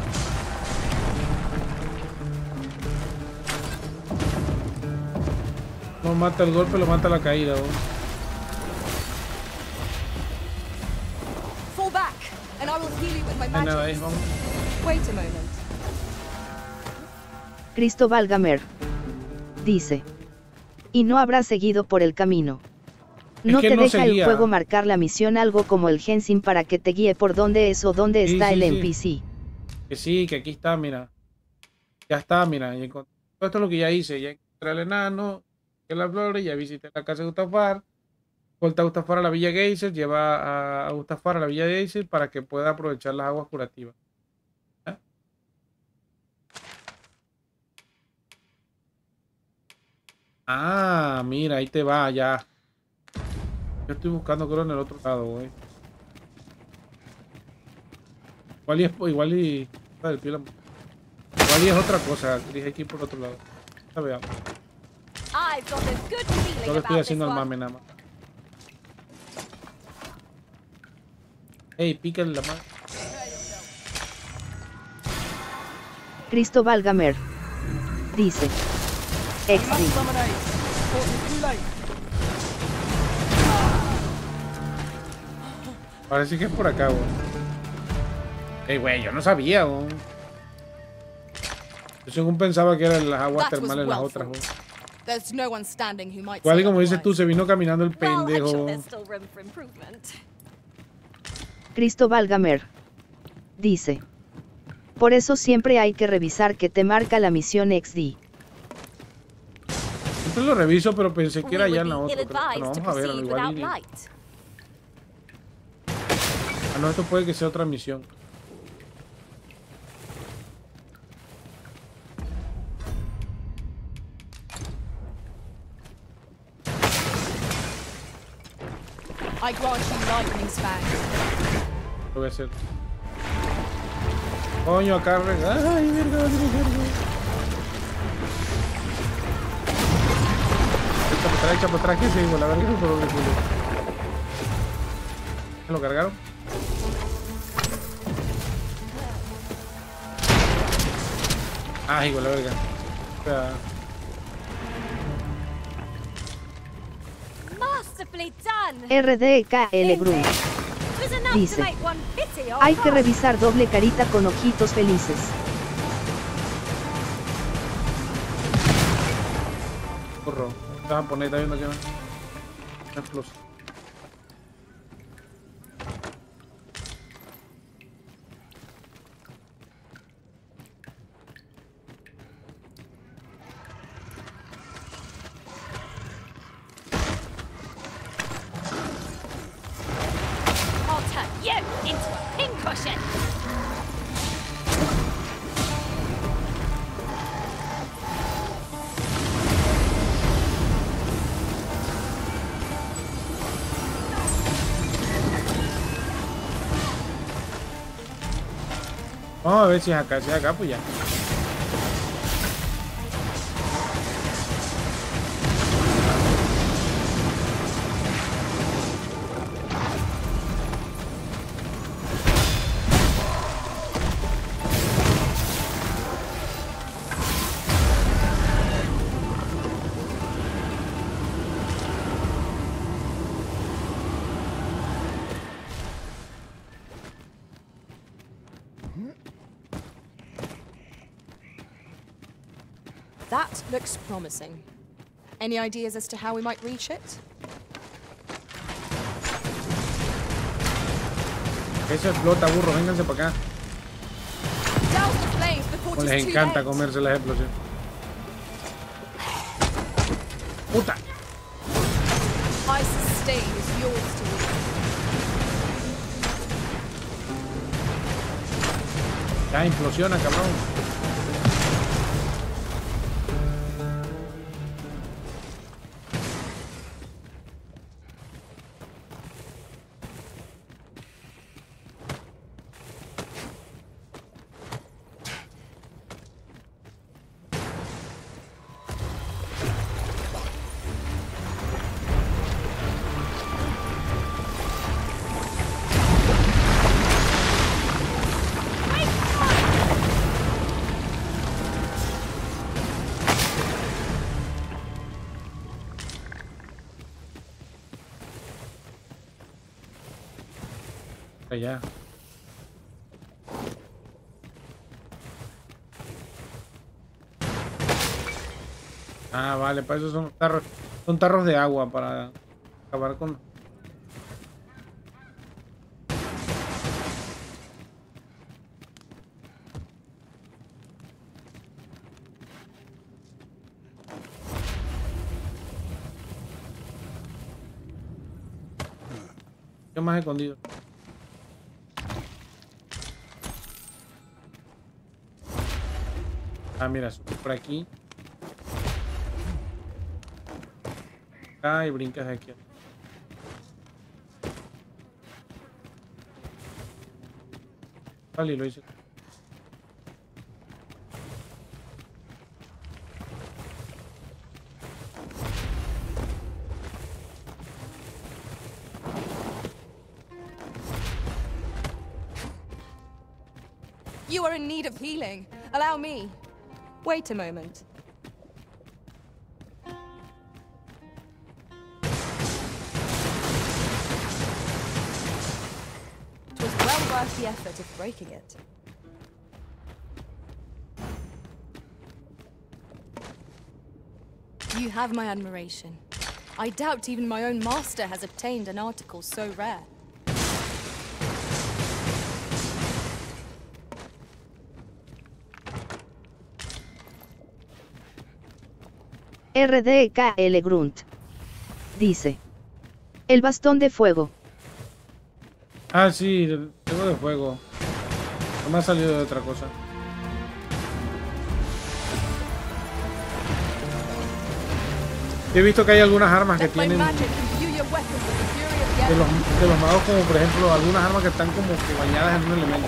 No mata el golpe, lo mata la caída. ¿no? Fall back, and I will heal you with my magic. Nada, ahí, vamos. Wait a moment. Cristóbal Gamer dice: y no habrá seguido por el camino. No Es que te no deja seguía. el juego marcar la misión, algo como el Genshin, para que te guíe por dónde es o dónde Sí, está sí, el sí. N P C. Que sí, que aquí está, mira. Ya está, mira. Ya encontré. Todo esto es lo que ya hice. Ya encontré al enano, que la flores, ya visité la casa de Gustafar. Vuelta a Gustafar a la Villa Geyser, lleva a, a Gustafar a la Villa Geyser para que pueda aprovechar las aguas curativas. ¿Ya? Ah, mira, ahí te va, ya. Yo estoy buscando, creo, en el otro lado, güey. Igual y es, igual y, del pie la- igual y es otra cosa. Dije aquí por otro lado. Ya veamos. I've got a good feeling Solo estoy about this haciendo el one. mame nada más. Ey, pícale la mano. Cristóbal Gamer dice: X D. Parece que es por acá, güey. Ey, güey, yo no sabía, güey. Yo según pensaba que eran las aguas That was termales las well otras, thought. güey. There's no one standing who might Igual y say como dices otherwise. tú, se vino caminando el Well, I'm pendejo. sure there's still room for improvement. Cristóbal Gamer dice: por eso siempre hay que revisar que te marca la misión X D. Siempre lo reviso, pero pensé que We era would ya en be la otra. Pero, ill-advised bueno, to vamos a ver, proceed igual without y... light. Ah, no, esto puede que sea otra misión. I grant you lightning span. Lo voy a hacer. Coño, acá rega. Ay, verga, verga, verga. Echa para atrás, echa para atrás, que se digo, la verga es por el culo. ¿Se lo cargaron? Ah, igual la verga. Espera. Masterfully done. R D K L Group It was enough dice: to make one pity our hay que heart. revisar doble carita con ojitos felices. Corro. Te vas a poner, está viendo que no. Una explosión. I'll turn you into a pincushion. Vamos a ver si es acá, si es acá, pues ya. That looks promising. Any ideas as to how we might reach it? Eso explota, burro, vénganse para acá. Douse the flames before Como it les is too encanta late. comerse las explosiones. Puta. I sustain is yours to wield. Ya implosiona, cabrón. Ya. Ah, vale, para eso son tarros, son tarros de agua para acabar con. ¿Qué más escondido? Ah, mira, por aquí. Ah, y brincas aquí. Vale, lo hice. You are in need of healing. Allow me. Wait a moment. It was well worth the effort of breaking it. You have my admiration. I doubt even my own master has obtained an article so rare. R D K L Grunt dice: el bastón de fuego. Ah, sí, el fuego de fuego. No me ha salido de otra cosa. He visto que hay algunas armas que tienen de los, de los magos, como por ejemplo algunas armas que están como que bañadas en un elemento.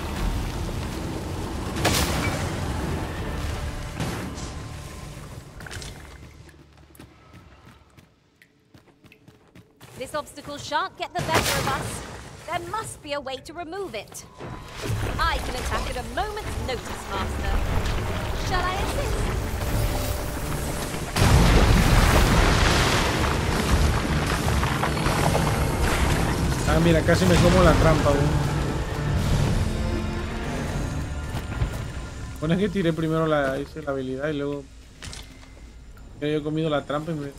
This obstacle shan't get the better of us. There must be a way to remove it. I can attack at a moment's notice, Master. Shall I assist? Ah, mira, casi me como la trampa, ¿ves? Bueno, es que tiré primero la, hice la habilidad y luego yo he comido la trampa y me...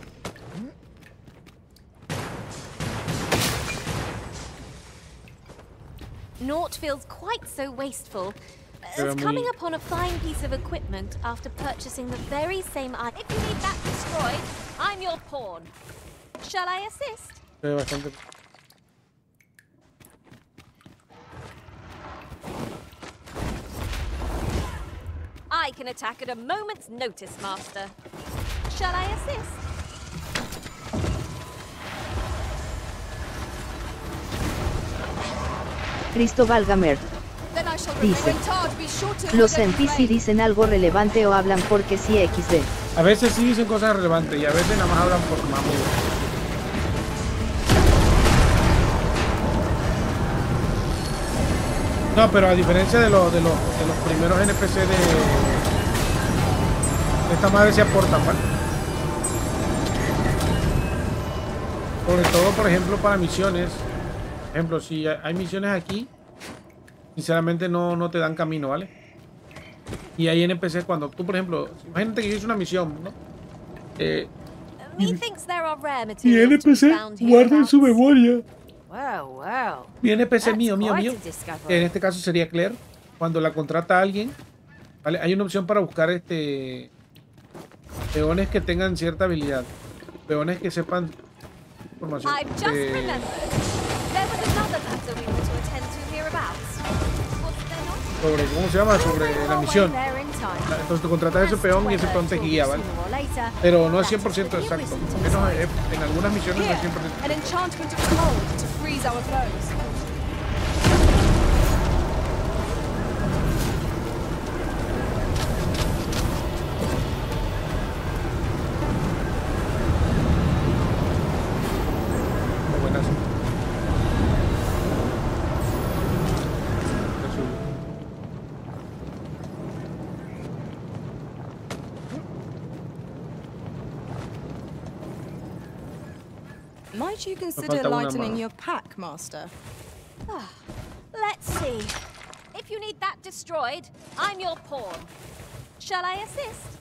Naught feels quite so wasteful as coming upon a fine piece of equipment after purchasing the very same item. If you need that destroyed, I'm your pawn. Shall I assist? Bastante. I can attack at a moment's notice, Master. Shall I assist? Cristóbal Gamer dice: los N P C dicen algo relevante o hablan porque sí equis de. A veces sí dicen cosas relevantes y a veces nada más hablan por mamá. No, pero a diferencia de, lo, de, los, de los primeros N P C de, de esta madre se aportan, ¿vale? Sobre todo, por ejemplo, para misiones. Por ejemplo, si hay misiones aquí, sinceramente no, no te dan camino, ¿vale? Y hay N P C cuando tú, por ejemplo, imagínate que yo hice una misión, ¿no? Eh, y, y N P C guarda en su memoria. Wow, wow. Mi N P C mío, mío, mío, que en este caso sería Claire, cuando la contrata a alguien, ¿vale? Hay una opción para buscar este peones que tengan cierta habilidad, peones que sepan información. Eh, sobre, ¿cómo se llama? Sobre la misión. Entonces tú contratas a ese peón y ese peón te guía, ¿vale? Pero no es cien por ciento exacto. Menos en algunas misiones no es cien por ciento. An enchantment of cold to freeze our foes. Might you consider lightening your pack, Master? Oh, let's see. If you need that destroyed, I'm your pawn. Shall I assist?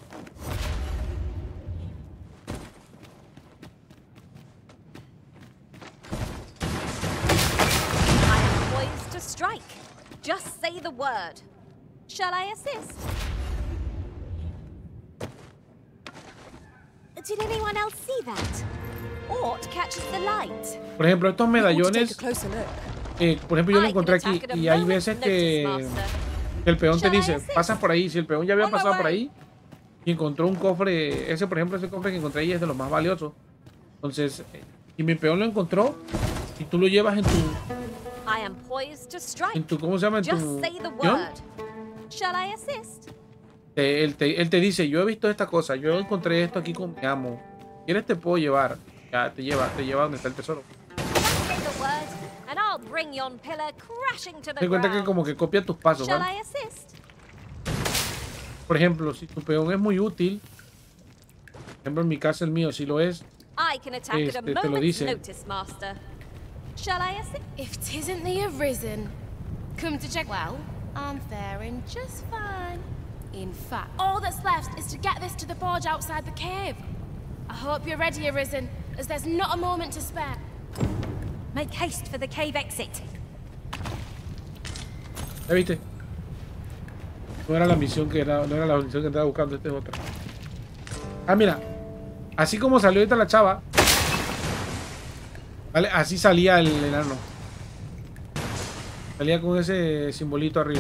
I'm poised to strike. Just say the word. Shall I assist? Did anyone else see that? Ort catches the light. Por ejemplo, estos medallones, eh, por ejemplo, yo lo encontré aquí y hay veces que el peón te dice, pasas por ahí. Si el peón ya había pasado por ahí y encontró un cofre, ese por ejemplo, ese cofre que encontré ahí es de los más valiosos. Entonces, si mi peón lo encontró y tú lo llevas en tu, en tu, ¿cómo se llama? En tu peón, él te, él te dice, yo he visto esta cosa, yo encontré esto aquí con mi amo. ¿Quieres te puedo llevar? Ya te lleva, te lleva donde está el tesoro. Te cuenta que como que copia tus pasos, ¿vale? Por ejemplo, si tu peón es muy útil, por ejemplo en mi caso el mío si lo es, este, te lo dice. If 'tisn't the Arisen, come to check. Well, I'm faring just fine. In fact, all that's left is to get this to the forge outside the cave. I hope you're ready, Arisen, as there's not a moment to spare. Make haste for the cave exit. ¿Ya viste? No era la misión que era, no era la misión que estaba buscando, este es otra. Ah, mira. Así como salió ahorita la chava, ¿vale? Así salía el enano. Salía con ese simbolito arriba.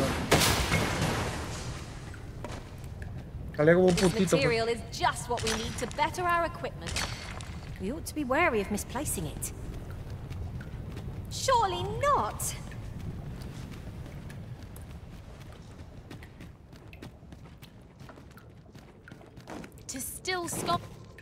Salía como un puntito. Material is just what we need to better our equipment. We ought to be wary of misplacing it. Surely not. To still stop.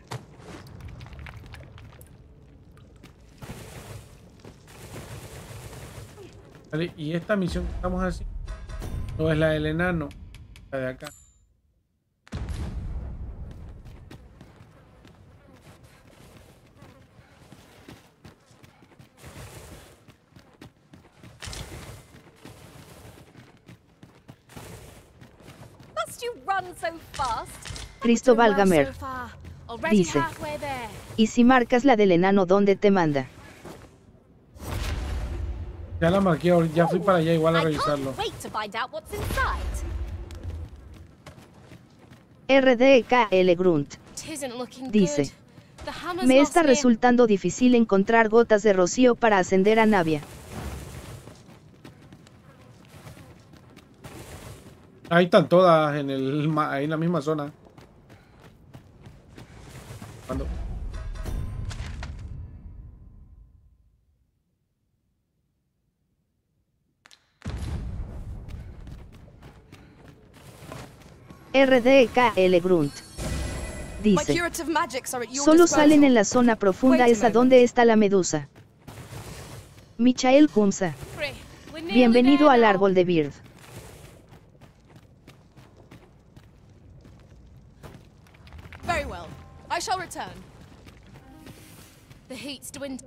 Vale, y esta misión que estamos así no es la del enano, la de acá. Cristóbal Gamer dice, ¿y si marcas la del enano dónde te manda? Ya la marqué, ya fui para allá igual a revisarlo. R D K L Grunt dice, me está resultando difícil encontrar gotas de rocío para ascender a Navia. Ahí están todas en el ahí en la misma zona. ¿Cuándo? R D K L Grunt dice, solo salen en la zona profunda esa donde está la medusa. Michael Kumsa, bienvenido al árbol de Beard. Very well. I shall return. The heat's dwindling.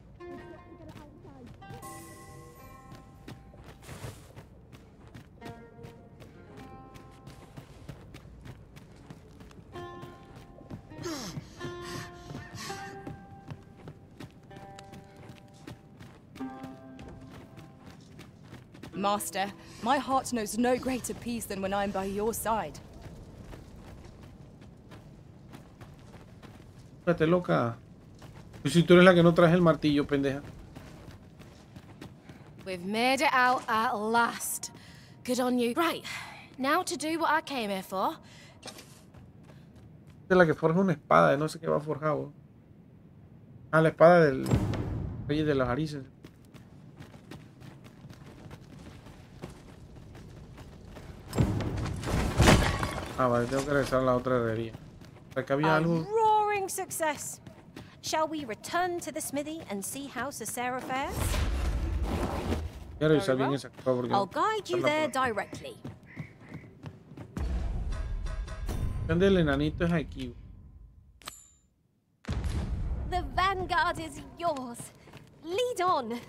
Master, my heart knows no greater peace than when I'm by your side. Espérate, loca. Pues si tú eres la que no traes el martillo, pendeja. We've made it out at last. Good on you. Right, now to do what I came here for. De la que forja una espada, no sé qué va forjado. Ah, la espada del rey de los Arises. Ah, vale, tengo que regresar a la otra herrería. Acá había A algo. roaring success. Shall we return to the smithy and see how Sir Sarah fares? Quiero revisar bien esa cosa porque I'll guide you there directly. ¿Dónde el enanito es aquí? The vanguard is yours. Lead on.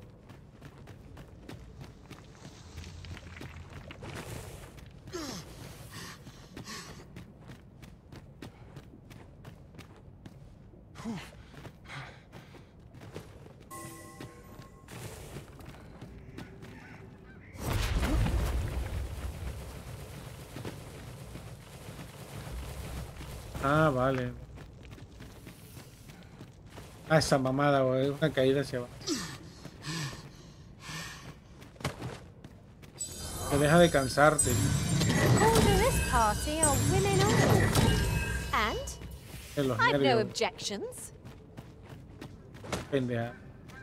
Ah, vale. Ah, esa mamada, güey. Es una caída hacia abajo. Que deja de cansarte. All to this party are women only. And En los I've no nervios. objections. Pendeja.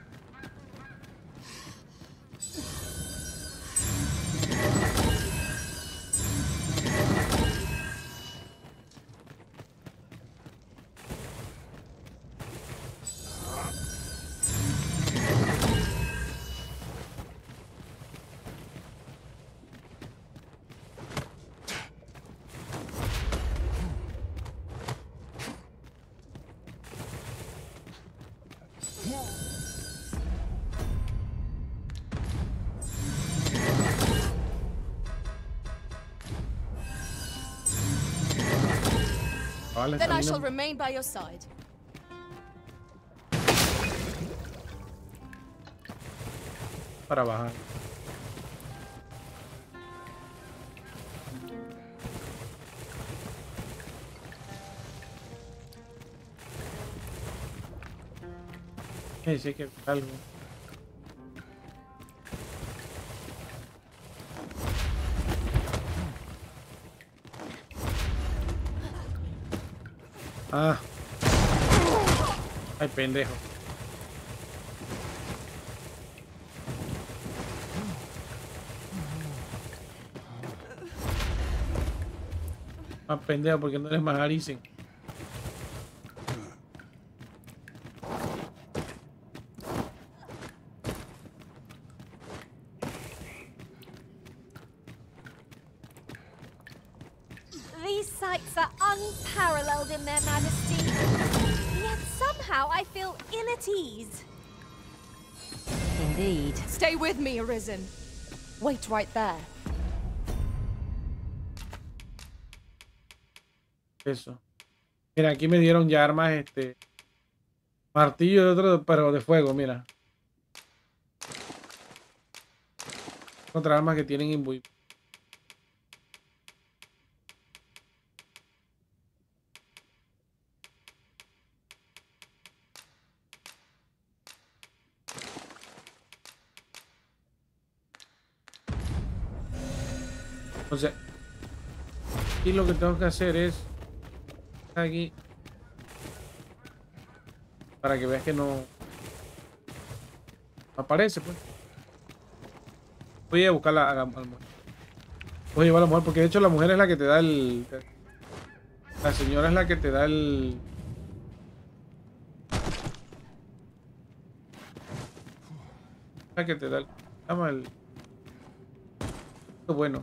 Vale, Then I también shall no- remain by your side. para bajar. Sí, sí que algo. Ah. Ay, pendejo. Más pendejo porque no eres más Arisen. These sights are unparalleled in their majesty. Yet somehow I feel ill at ease. Indeed. Stay with me, Arisen. Wait right there. Eso. Mira, aquí me dieron ya armas, este... martillo de otro, pero de fuego, mira. Otras armas que tienen imbuido. Entonces, aquí lo que tengo que hacer es aquí para que veas que no aparece, pues. Voy a buscar a la, a la mujer. Voy a llevar a la mujer porque de hecho la mujer es la que te da el... La señora es la que te da el... La que te da el... Llama el... Bueno.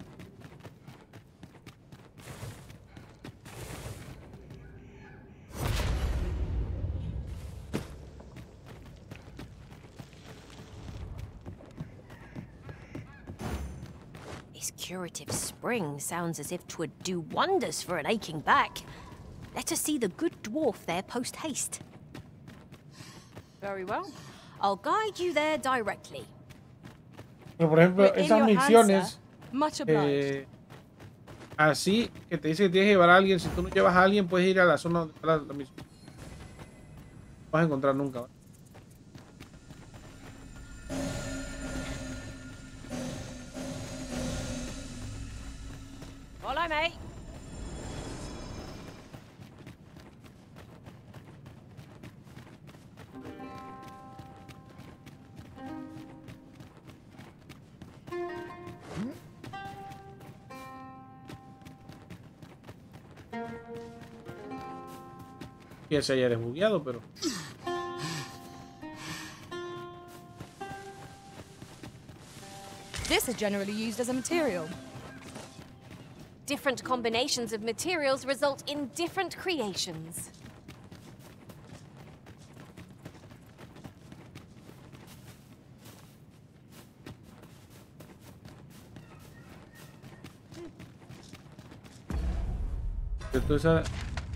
This curative spring sounds as if 'twould do wonders for an aching back. Let us see the good dwarf there post haste. Very well. I'll guide you there directly. Pero por ejemplo, We're in esas your hands, misiones, sir. Much obliged. eh, así que te dice que tienes que llevar a alguien, si tú no llevas a alguien, puedes ir a la zona donde está la, la misión. No vas a encontrar nunca. ¿Vale? Bye, mate. Que se haya desbugueado, pero This is generally used as a material. Different combinations of materials result in different creations. entonces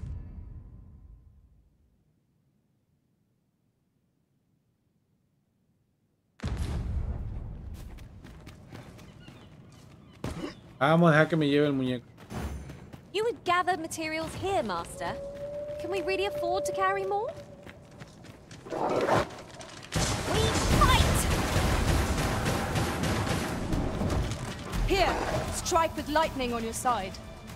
vamos a dejar que me lleve el muñeco. You would gather materials here, Master. Can we really afford to carry more? We fight! Here, strike with lightning on your side.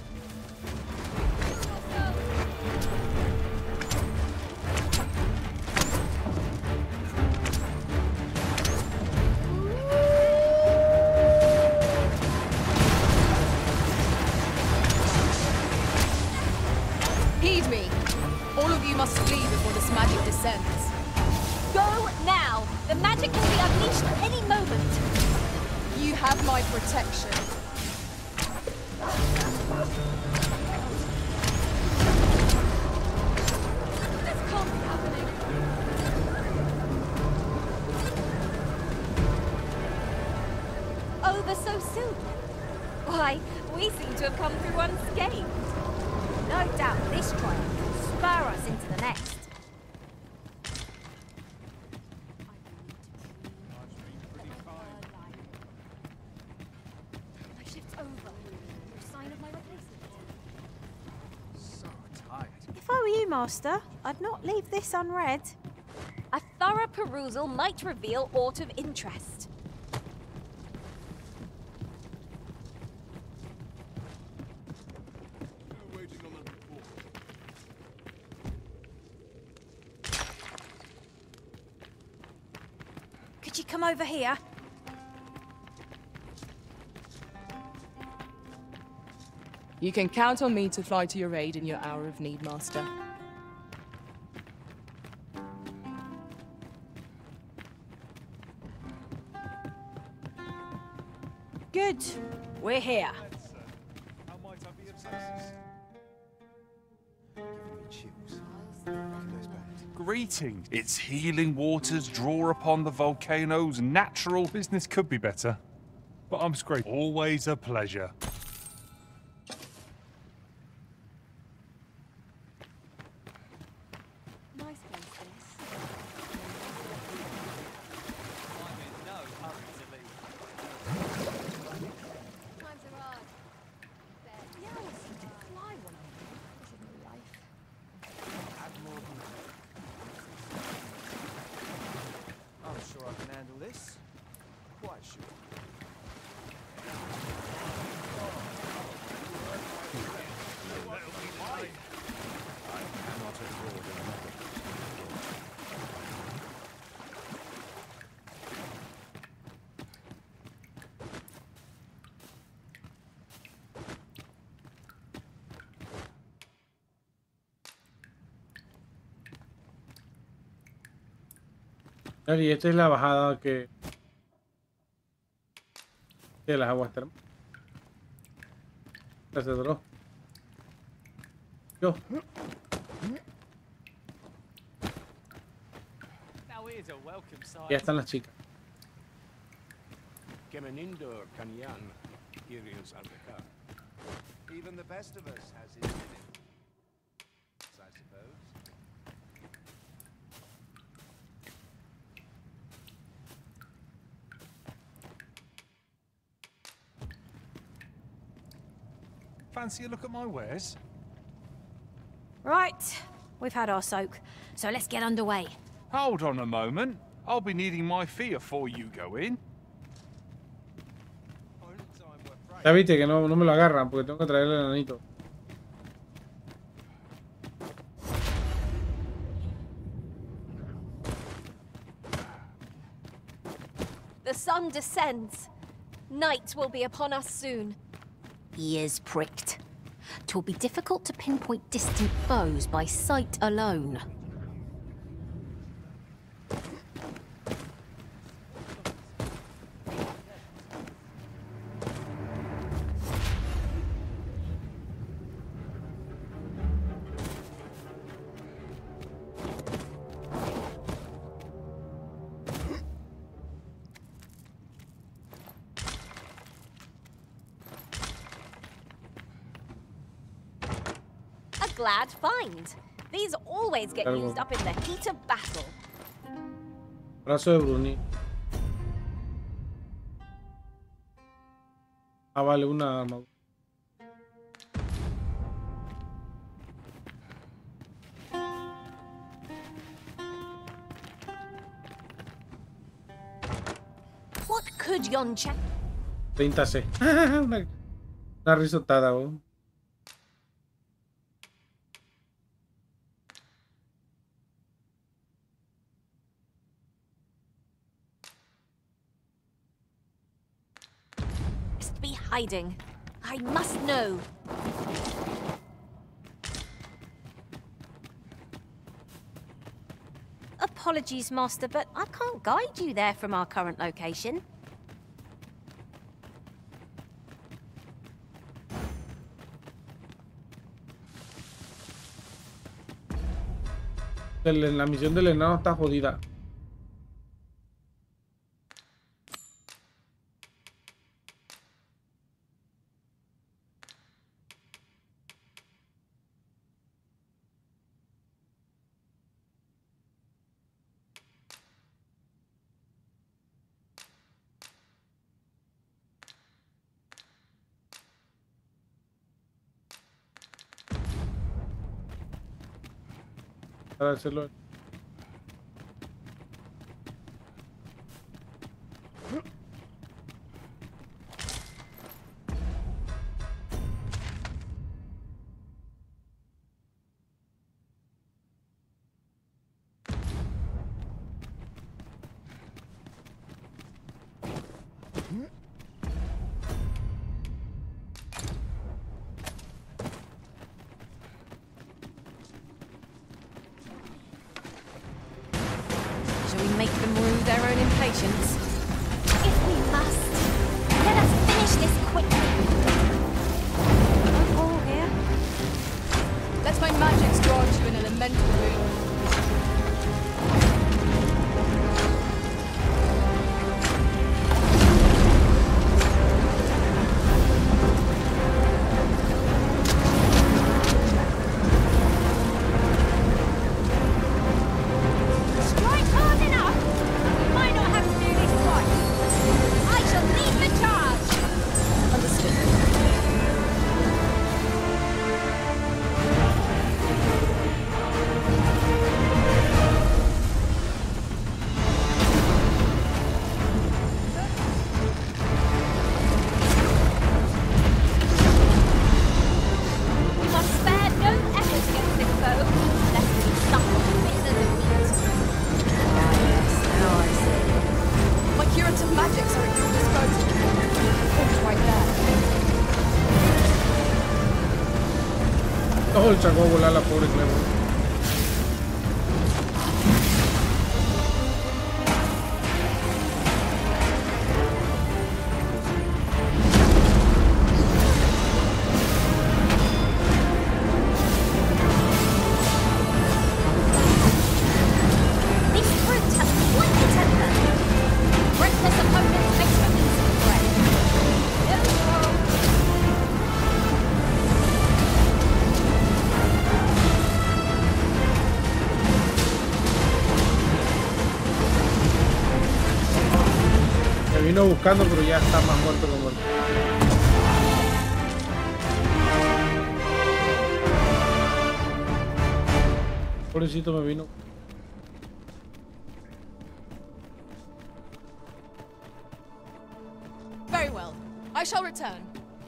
Heed me. All of you must flee before this magic descends. Go now! The magic can be unleashed at any moment. You have my protection. This can't be happening. Over so soon? Why, we seem to have come through unscathed. No doubt this trial will spur us into the next. My shift's over. No sign of my replacement. So tired. If I were you, Master, I'd not leave this unread. A thorough perusal might reveal aught of interest. Could you come over here? You can count on me to fly to your aid in your hour of need, Master. Good. We're here. Greetings. Its healing waters draw upon the volcano's natural... Business could be better, but I'm scraped. Always a pleasure. Nice place, this. I'm in no hurry to leave. Times are hard. There. Yeah, I seem to fly one of them. This is my life. I'm sure I can handle this. Quite sure. Y esta es la bajada que de las aguas termales. Gracias, Dro. Yo. Now here's a welcome sight. Ya están las chicas. Kemenindo Kanyan, Helios Albuquerque. Even the best of us has his limits, I suppose. Fancy a look at my wares? Right. We've had our soak, so let's get underway. Hold on a moment. I'll be needing my fee before you go in. Only time we're Ya viste que no, no me lo agarran porque tengo que traerle el enanito. The sun descends. Night will be upon us soon. Ears pricked. 'Twill be difficult to pinpoint distant foes by sight alone. Glad find. These always get Algo. used up in the heat of battle. Brazo de Bruni. Ah, vale, una armadura. What could yon check? treinta C. una, una risotada, oh. Be hiding. I must know. Apologies, Master, but I can't guide you there from our current location. El- La misión del enano está jodida. Para hacerlo. Shall we make them rue their own impatience? If we must, let us finish this quickly. No ball here. Let my magics grant you an elemental boon. Strike hard enough. We might not have to do this twice. I shall lead the charge. Understood. We must spare no effort against this foe, lest we suffer bitter defeat. Ah, yes, now I see. My curative magics are at your disposal. It's right there. Oh, el sacó a volar la pobre Clevo. This fruit has quite the temper. Reckless opponents makes for easy prey. No, no. Me vino buscando, pero ya está más muerto que muerto. Pobrecito me vino. Very well. I shall return.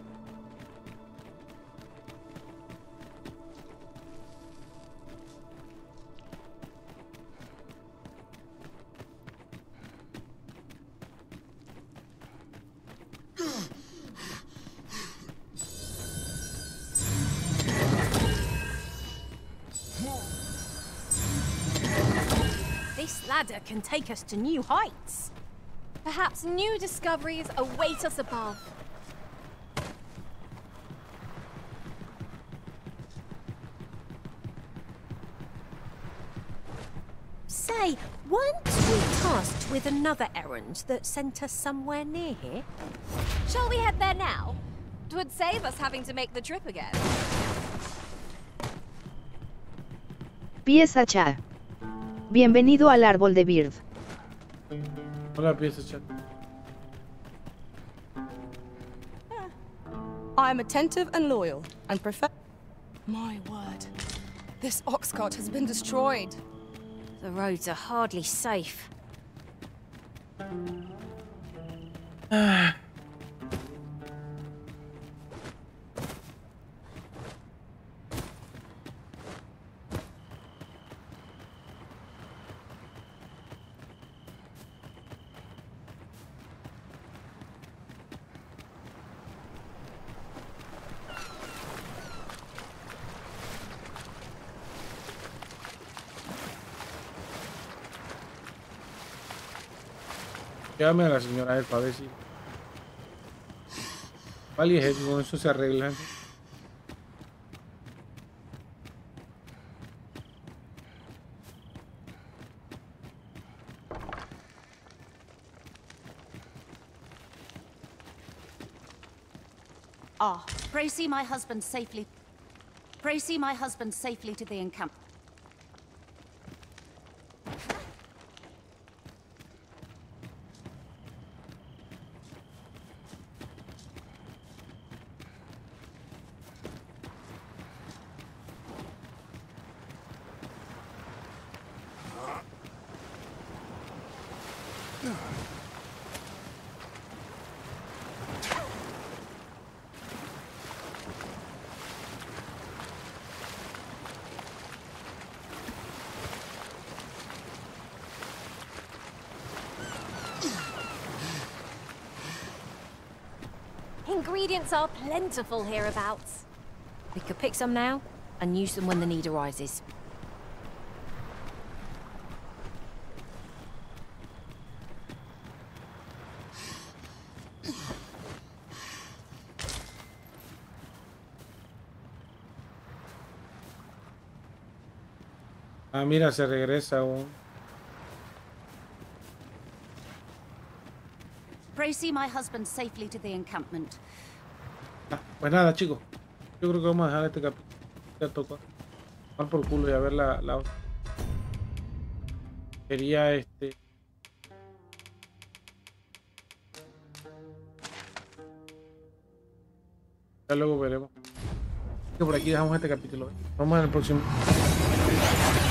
ladder can take us to new heights. Perhaps new discoveries await us above. Say, weren't we tasked with another errand that sent us somewhere near here? Shall we head there now? It would save us having to make the trip again. Pieza Cha. Bienvenido al árbol de Bird. Hola, Pieza Cha. I am attentive and loyal, and prefer. My word. This ox cart has been destroyed. The roads are hardly safe. Llámame a la señora del para ver si... Vale, es eso, con eso se arregla. Ah, pray see my husband safely. Pray see my husband safely to the encampment. Ingredients are plentiful hereabouts. We could pick some now and use them when the need arises. Ah, mira, se regresa aún. Pray see my husband safely to the encampment. Ah, pues nada, chicos. Yo creo que vamos a dejar este capítulo. Ya toca. Van por culo y a ver la, la otra. Quería este. Ya luego veremos. Que por aquí dejamos este capítulo. Vamos en el próximo.